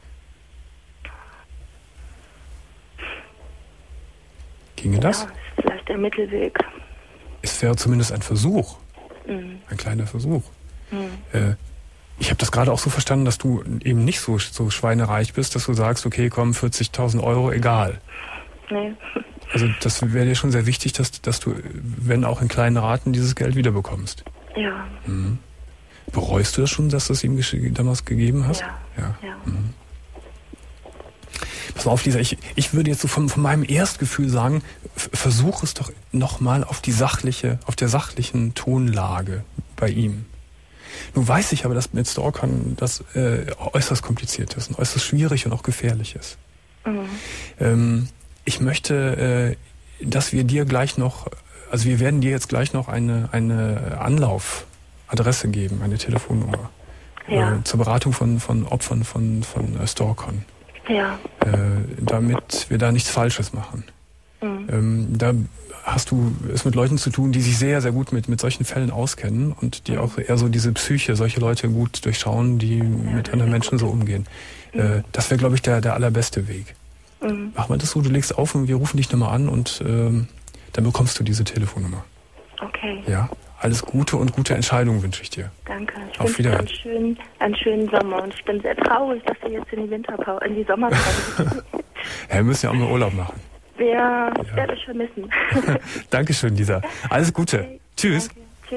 Ginge das? Ja, das ist vielleicht der Mittelweg. Es wäre zumindest ein Versuch. Mhm. Ein kleiner Versuch. Mhm. Äh, ich habe das gerade auch so verstanden, dass du eben nicht so, so schweinereich bist, dass du sagst, okay, komm, vierzigtausend Euro, egal. Nee. Also das wäre dir schon sehr wichtig, dass, dass du, wenn auch in kleinen Raten, dieses Geld wiederbekommst. Ja. Mhm. Bereust du das schon, dass du es ihm damals gegeben hast? Ja. Ja. ja. Mhm. Pass mal auf, Lisa, ich, ich würde jetzt so von, von meinem Erstgefühl sagen, f- versuch es doch nochmal auf die sachliche, auf der sachlichen Tonlage bei ihm. Nun weiß ich aber, dass mit Stalkern das äh, äußerst kompliziert ist und äußerst schwierig und auch gefährlich ist. Mhm. Ähm, ich möchte, äh, dass wir dir gleich noch, also wir werden dir jetzt gleich noch eine, eine Anlaufadresse geben, eine Telefonnummer. Ja. Äh, zur Beratung von, von Opfern von, von äh, Stalkern. Ja. Äh, damit wir da nichts Falsches machen. Mhm. Ähm, da hast du es mit Leuten zu tun, die sich sehr, sehr gut mit, mit solchen Fällen auskennen und die auch eher so diese Psyche, solche Leute gut durchschauen, die ja, mit anderen Menschen so umgehen. Mhm. Äh, das wäre, glaube ich, der, der allerbeste Weg. Mhm. Mach mal das so, du legst auf und wir rufen dich nochmal an und ähm, dann bekommst du diese Telefonnummer. Okay. Ja, alles Gute und gute Entscheidungen wünsche ich dir. Danke. Ich Auf wünsche dir Wiedersehen. einen schönen, einen schönen Sommer und ich bin sehr traurig, dass wir jetzt in die Winterpause, in die Sommerpause Ja, wir müssen ja auch mal Urlaub machen. Ja, ich ja. werde euch vermissen. Dankeschön, Lisa. Alles Gute. Okay. Tschüss. Danke. Tschüss.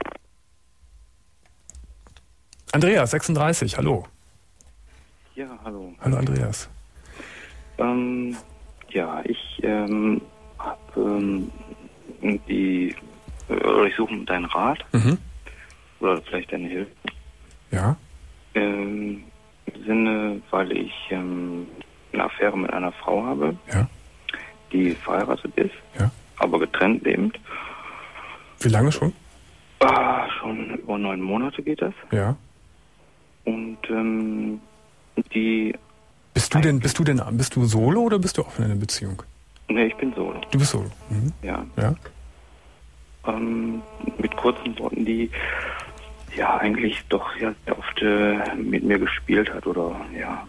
Andreas, sechsunddreißig, hallo. Ja, hallo. Hallo, Andreas. Ähm, ja, ich ähm, habe ähm, die, oder ich suche deinen Rat Mhm. oder vielleicht deine Hilfe. Ja. Ähm, Im Sinne, weil ich ähm, eine Affäre mit einer Frau habe, Ja. die verheiratet ist, Ja. aber getrennt lebend. Wie lange schon? Ah, schon über neun Monate geht das. Ja. Und ähm, die... Bist du denn, bist du denn, bist du solo oder bist du auch in einer Beziehung? Ne, ich bin solo. Du bist solo. Mhm. Ja. Ja. Ähm, mit kurzen Worten, die ja eigentlich doch ja sehr oft äh, mit mir gespielt hat oder ja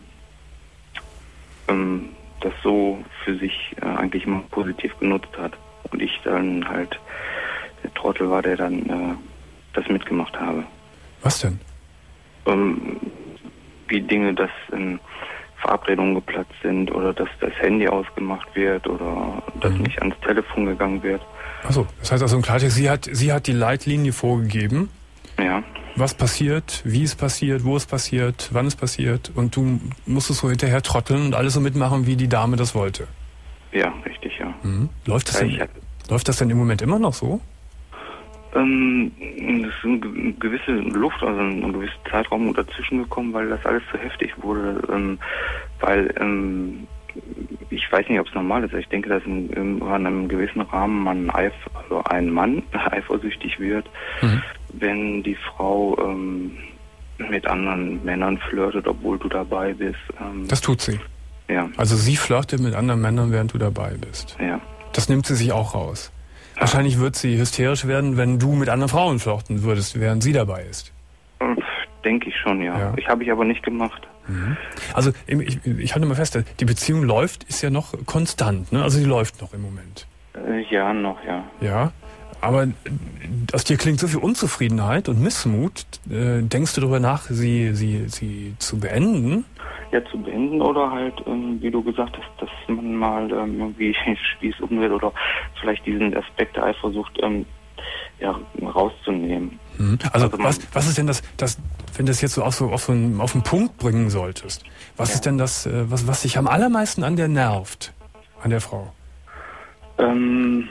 ähm, das so für sich äh, eigentlich immer positiv genutzt hat und ich dann halt der Trottel war, der dann äh, das mitgemacht habe. Was denn? Ähm, wie Dinge, dass ähm, Verabredungen geplatzt sind oder dass das Handy ausgemacht wird oder dass Mhm. nicht ans Telefon gegangen wird. Achso, das heißt also im Klartext, sie hat, sie hat die Leitlinie vorgegeben. Ja. Was passiert, wie es passiert, wo es passiert, wann es passiert und du musstest so hinterher trotteln und alles so mitmachen, wie die Dame das wollte. Ja, richtig, ja. Mhm. Läuft das Ja, denn, ich hab- läuft das denn im Moment immer noch so? Ähm, es ist eine ge- gewisse Luft, also ein, ein gewisser Zeitraum dazwischen gekommen, weil das alles zu heftig wurde. Ähm, weil ähm, ich weiß nicht, ob es normal ist. Ich denke, dass in, in einem gewissen Rahmen man eif also ein Mann eifersüchtig wird, Mhm. wenn die Frau ähm, mit anderen Männern flirtet, obwohl du dabei bist. Ähm, Das tut sie. ja, Also sie flirtet mit anderen Männern, während du dabei bist. ja. Das nimmt sie sich auch raus. Wahrscheinlich wird sie hysterisch werden, wenn du mit anderen Frauen flirten würdest, während sie dabei ist. Und denke ich schon, ja. Ja. Ich habe ich aber nicht gemacht. Mhm. Also ich, ich halte mal fest, die Beziehung läuft, ist ja noch konstant, ne? Also die läuft noch im Moment. Äh, ja, noch, ja. Ja, aber aus dir klingt so viel Unzufriedenheit und Missmut. Äh, denkst du darüber nach, sie, sie, sie zu beenden? Ja, zu beenden oder halt, ähm, wie du gesagt hast, dass man mal ähm, irgendwie Spieß umdreht oder vielleicht diesen Aspekt der Eifersucht ähm, ja, rauszunehmen. Mhm. Also, Also man- was, was ist denn das, das, wenn du das jetzt so auf, so auf, so einen, auf einen Punkt bringen solltest, was Ja. ist denn das, äh, was, was dich am allermeisten an der nervt, an der Frau? Ähm,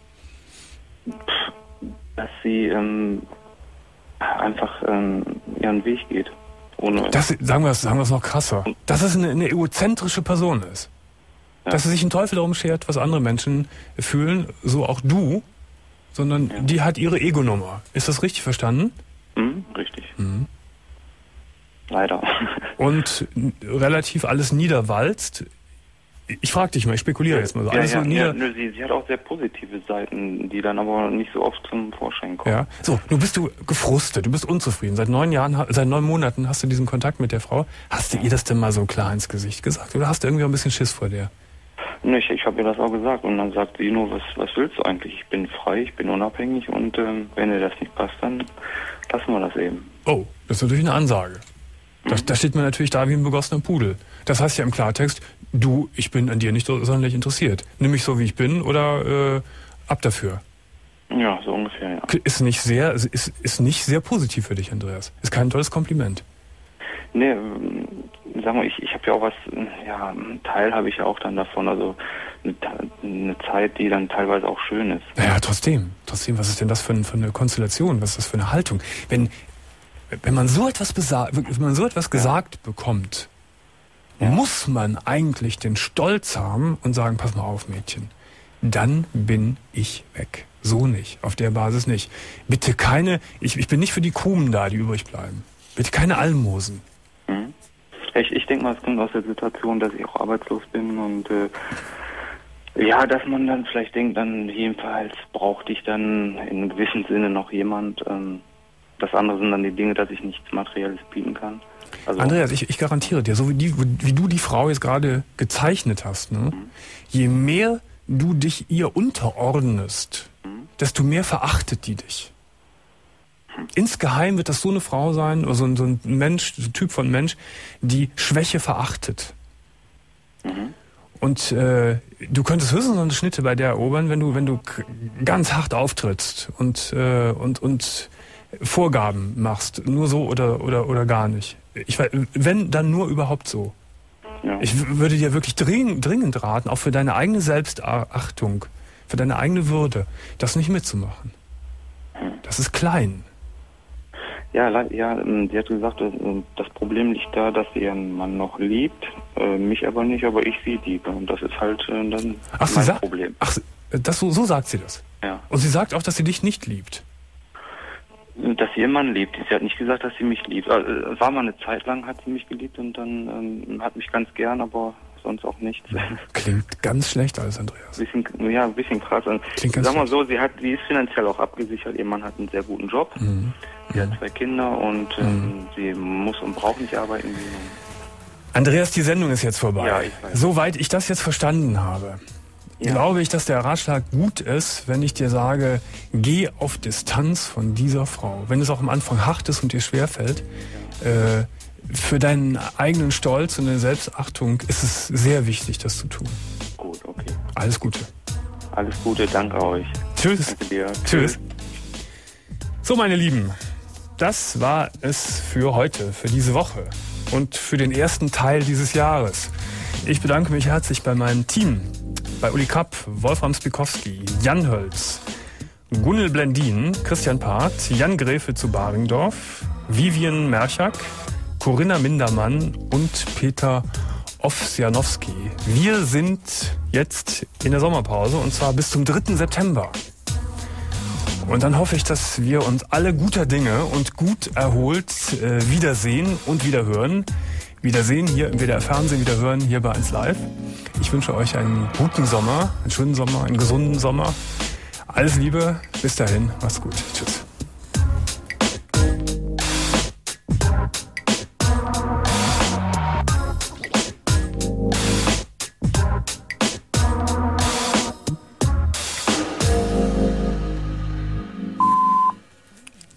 dass sie ähm, einfach ähm, ihren Weg geht. Ohne Das, sagen wir es sagen wir es noch krasser, dass es eine, eine egozentrische Person ist. Ja. Dass sie sich einen Teufel darum schert, was andere Menschen fühlen, so auch du, sondern Ja. die hat ihre Ego-Nummer. Ist das richtig verstanden? Hm, richtig. Mhm. Leider. Und n- relativ alles niederwalzt. Ich frage dich mal, ich spekuliere jetzt mal so. Ja, Alles ja, so nieder ja, nö, sie, sie hat auch sehr positive Seiten, die dann aber nicht so oft zum Vorschein kommen. Ja. So, nun bist du gefrustet, du bist unzufrieden. Seit neun Jahren, ha- seit neun Monaten hast du diesen Kontakt mit der Frau. Hast du ihr das denn mal so klar ins Gesicht gesagt? Oder hast du irgendwie auch ein bisschen Schiss vor der? Nee, ich, ich habe ihr das auch gesagt und dann sagt sie nur, was, was willst du eigentlich? Ich bin frei, ich bin unabhängig und ähm, wenn dir das nicht passt, dann lassen wir das eben. Oh, das ist natürlich eine Ansage. Da, da steht man natürlich da wie ein begossener Pudel. Das heißt ja im Klartext, du, ich bin an dir nicht so sonderlich interessiert. Nimm mich so, wie ich bin oder äh, ab dafür. Ja, so ungefähr, ja. Ist nicht sehr, ist, ist nicht sehr positiv für dich, Andreas. Ist kein tolles Kompliment. Nee, ähm, sag mal, ich, ich habe ja auch was, äh, ja, einen Teil habe ich ja auch dann davon, also eine, eine Zeit, die dann teilweise auch schön ist. Naja, trotzdem. Trotzdem, was ist denn das für, ein, für eine Konstellation? Was ist das für eine Haltung? Wenn, wenn man so etwas besa- wenn man so etwas gesagt bekommt, Ja. muss man eigentlich den Stolz haben und sagen, pass mal auf, Mädchen, dann bin ich weg. So nicht, auf der Basis nicht. Bitte keine, ich, ich bin nicht für die Krumen da, die übrig bleiben. Bitte keine Almosen. Mhm. Ich, ich denke mal, es kommt aus der Situation, dass ich auch arbeitslos bin und äh, ja, dass man dann vielleicht denkt, dann jedenfalls brauchte ich dann in gewissem Sinne noch jemand. Ähm, das andere sind dann die Dinge, dass ich nichts Materielles bieten kann. Also, Andreas, ich, ich garantiere dir, so wie, die, wie du die Frau jetzt gerade gezeichnet hast, ne, Mhm. je mehr du dich ihr unterordnest, Mhm. desto mehr verachtet die dich. Insgeheim wird das so eine Frau sein, oder so ein, so ein Mensch, so ein Typ von Mensch, die Schwäche verachtet. Mhm. Und äh, du könntest höchstens noch eine Schnitte bei der erobern, wenn du, wenn du k- ganz hart auftrittst und, äh, und, und Vorgaben machst. Nur so oder, oder, oder gar nicht. Ich, weiß, wenn, dann nur überhaupt so. ja. Ich w- würde dir wirklich dringend, dringend raten, auch für deine eigene Selbstachtung, für deine eigene Würde, das nicht mitzumachen. Das ist klein. Ja, le- ja, ähm, sie hat gesagt, äh, das Problem liegt da, dass sie ihren Mann noch liebt, äh, mich aber nicht, aber ich sie liebe. Und das ist halt äh, dann Ach, sie mein sagt, Problem. ach, sie- das, so, so sagt sie das. Ja. Und sie sagt auch, dass sie dich nicht liebt. Dass sie ihren Mann liebt. Sie hat nicht gesagt, dass sie mich liebt. Also, es war mal eine Zeit lang, hat sie mich geliebt und dann ähm, hat mich ganz gern, aber sonst auch nichts. Klingt ganz schlecht alles, Andreas. bisschen, ja, ein bisschen krass. Und Klingt ganz sag mal so, sie hat, sie ist finanziell auch abgesichert. Ihr Mann hat einen sehr guten Job. Mhm. Sie hat zwei Kinder und ähm, sie muss und braucht nicht arbeiten. Andreas, die Sendung ist jetzt vorbei. Ja, ich weiß. Soweit ich das jetzt verstanden habe, Ja. glaube ich, dass der Ratschlag gut ist, wenn ich dir sage, geh auf Distanz von dieser Frau. Wenn es auch am Anfang hart ist und dir schwerfällt, äh, für deinen eigenen Stolz und deine Selbstachtung ist es sehr wichtig, das zu tun. Gut, okay. Alles Gute. Alles Gute, danke euch. Tschüss. Danke dir. Tschüss. So, meine Lieben, das war es für heute, für diese Woche und für den ersten Teil dieses Jahres. Ich bedanke mich herzlich bei meinem Team, bei Uli Kapp, Wolfram Spikowski, Jan Hölz, Gunnel Blendin, Christian Part, Jan Gräfe zu Baringdorf, Vivian Merchak, Corinna Mindermann und Peter Owsianowski. Wir sind jetzt in der Sommerpause und zwar bis zum dritten September. Und dann hoffe ich, dass wir uns alle guter Dinge und gut erholt äh, wiedersehen und wiederhören. Wiedersehen hier im W D R Fernsehen, wiederhören hier bei eins Live. Ich wünsche euch einen guten Sommer, einen schönen Sommer, einen gesunden Sommer. Alles Liebe, bis dahin, macht's gut. Tschüss.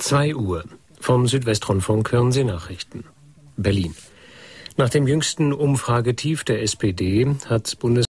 zwei Uhr. Vom Südwestrundfunk hören Sie Nachrichten. Berlin. Nach dem jüngsten Umfragetief der S P D hat Bundes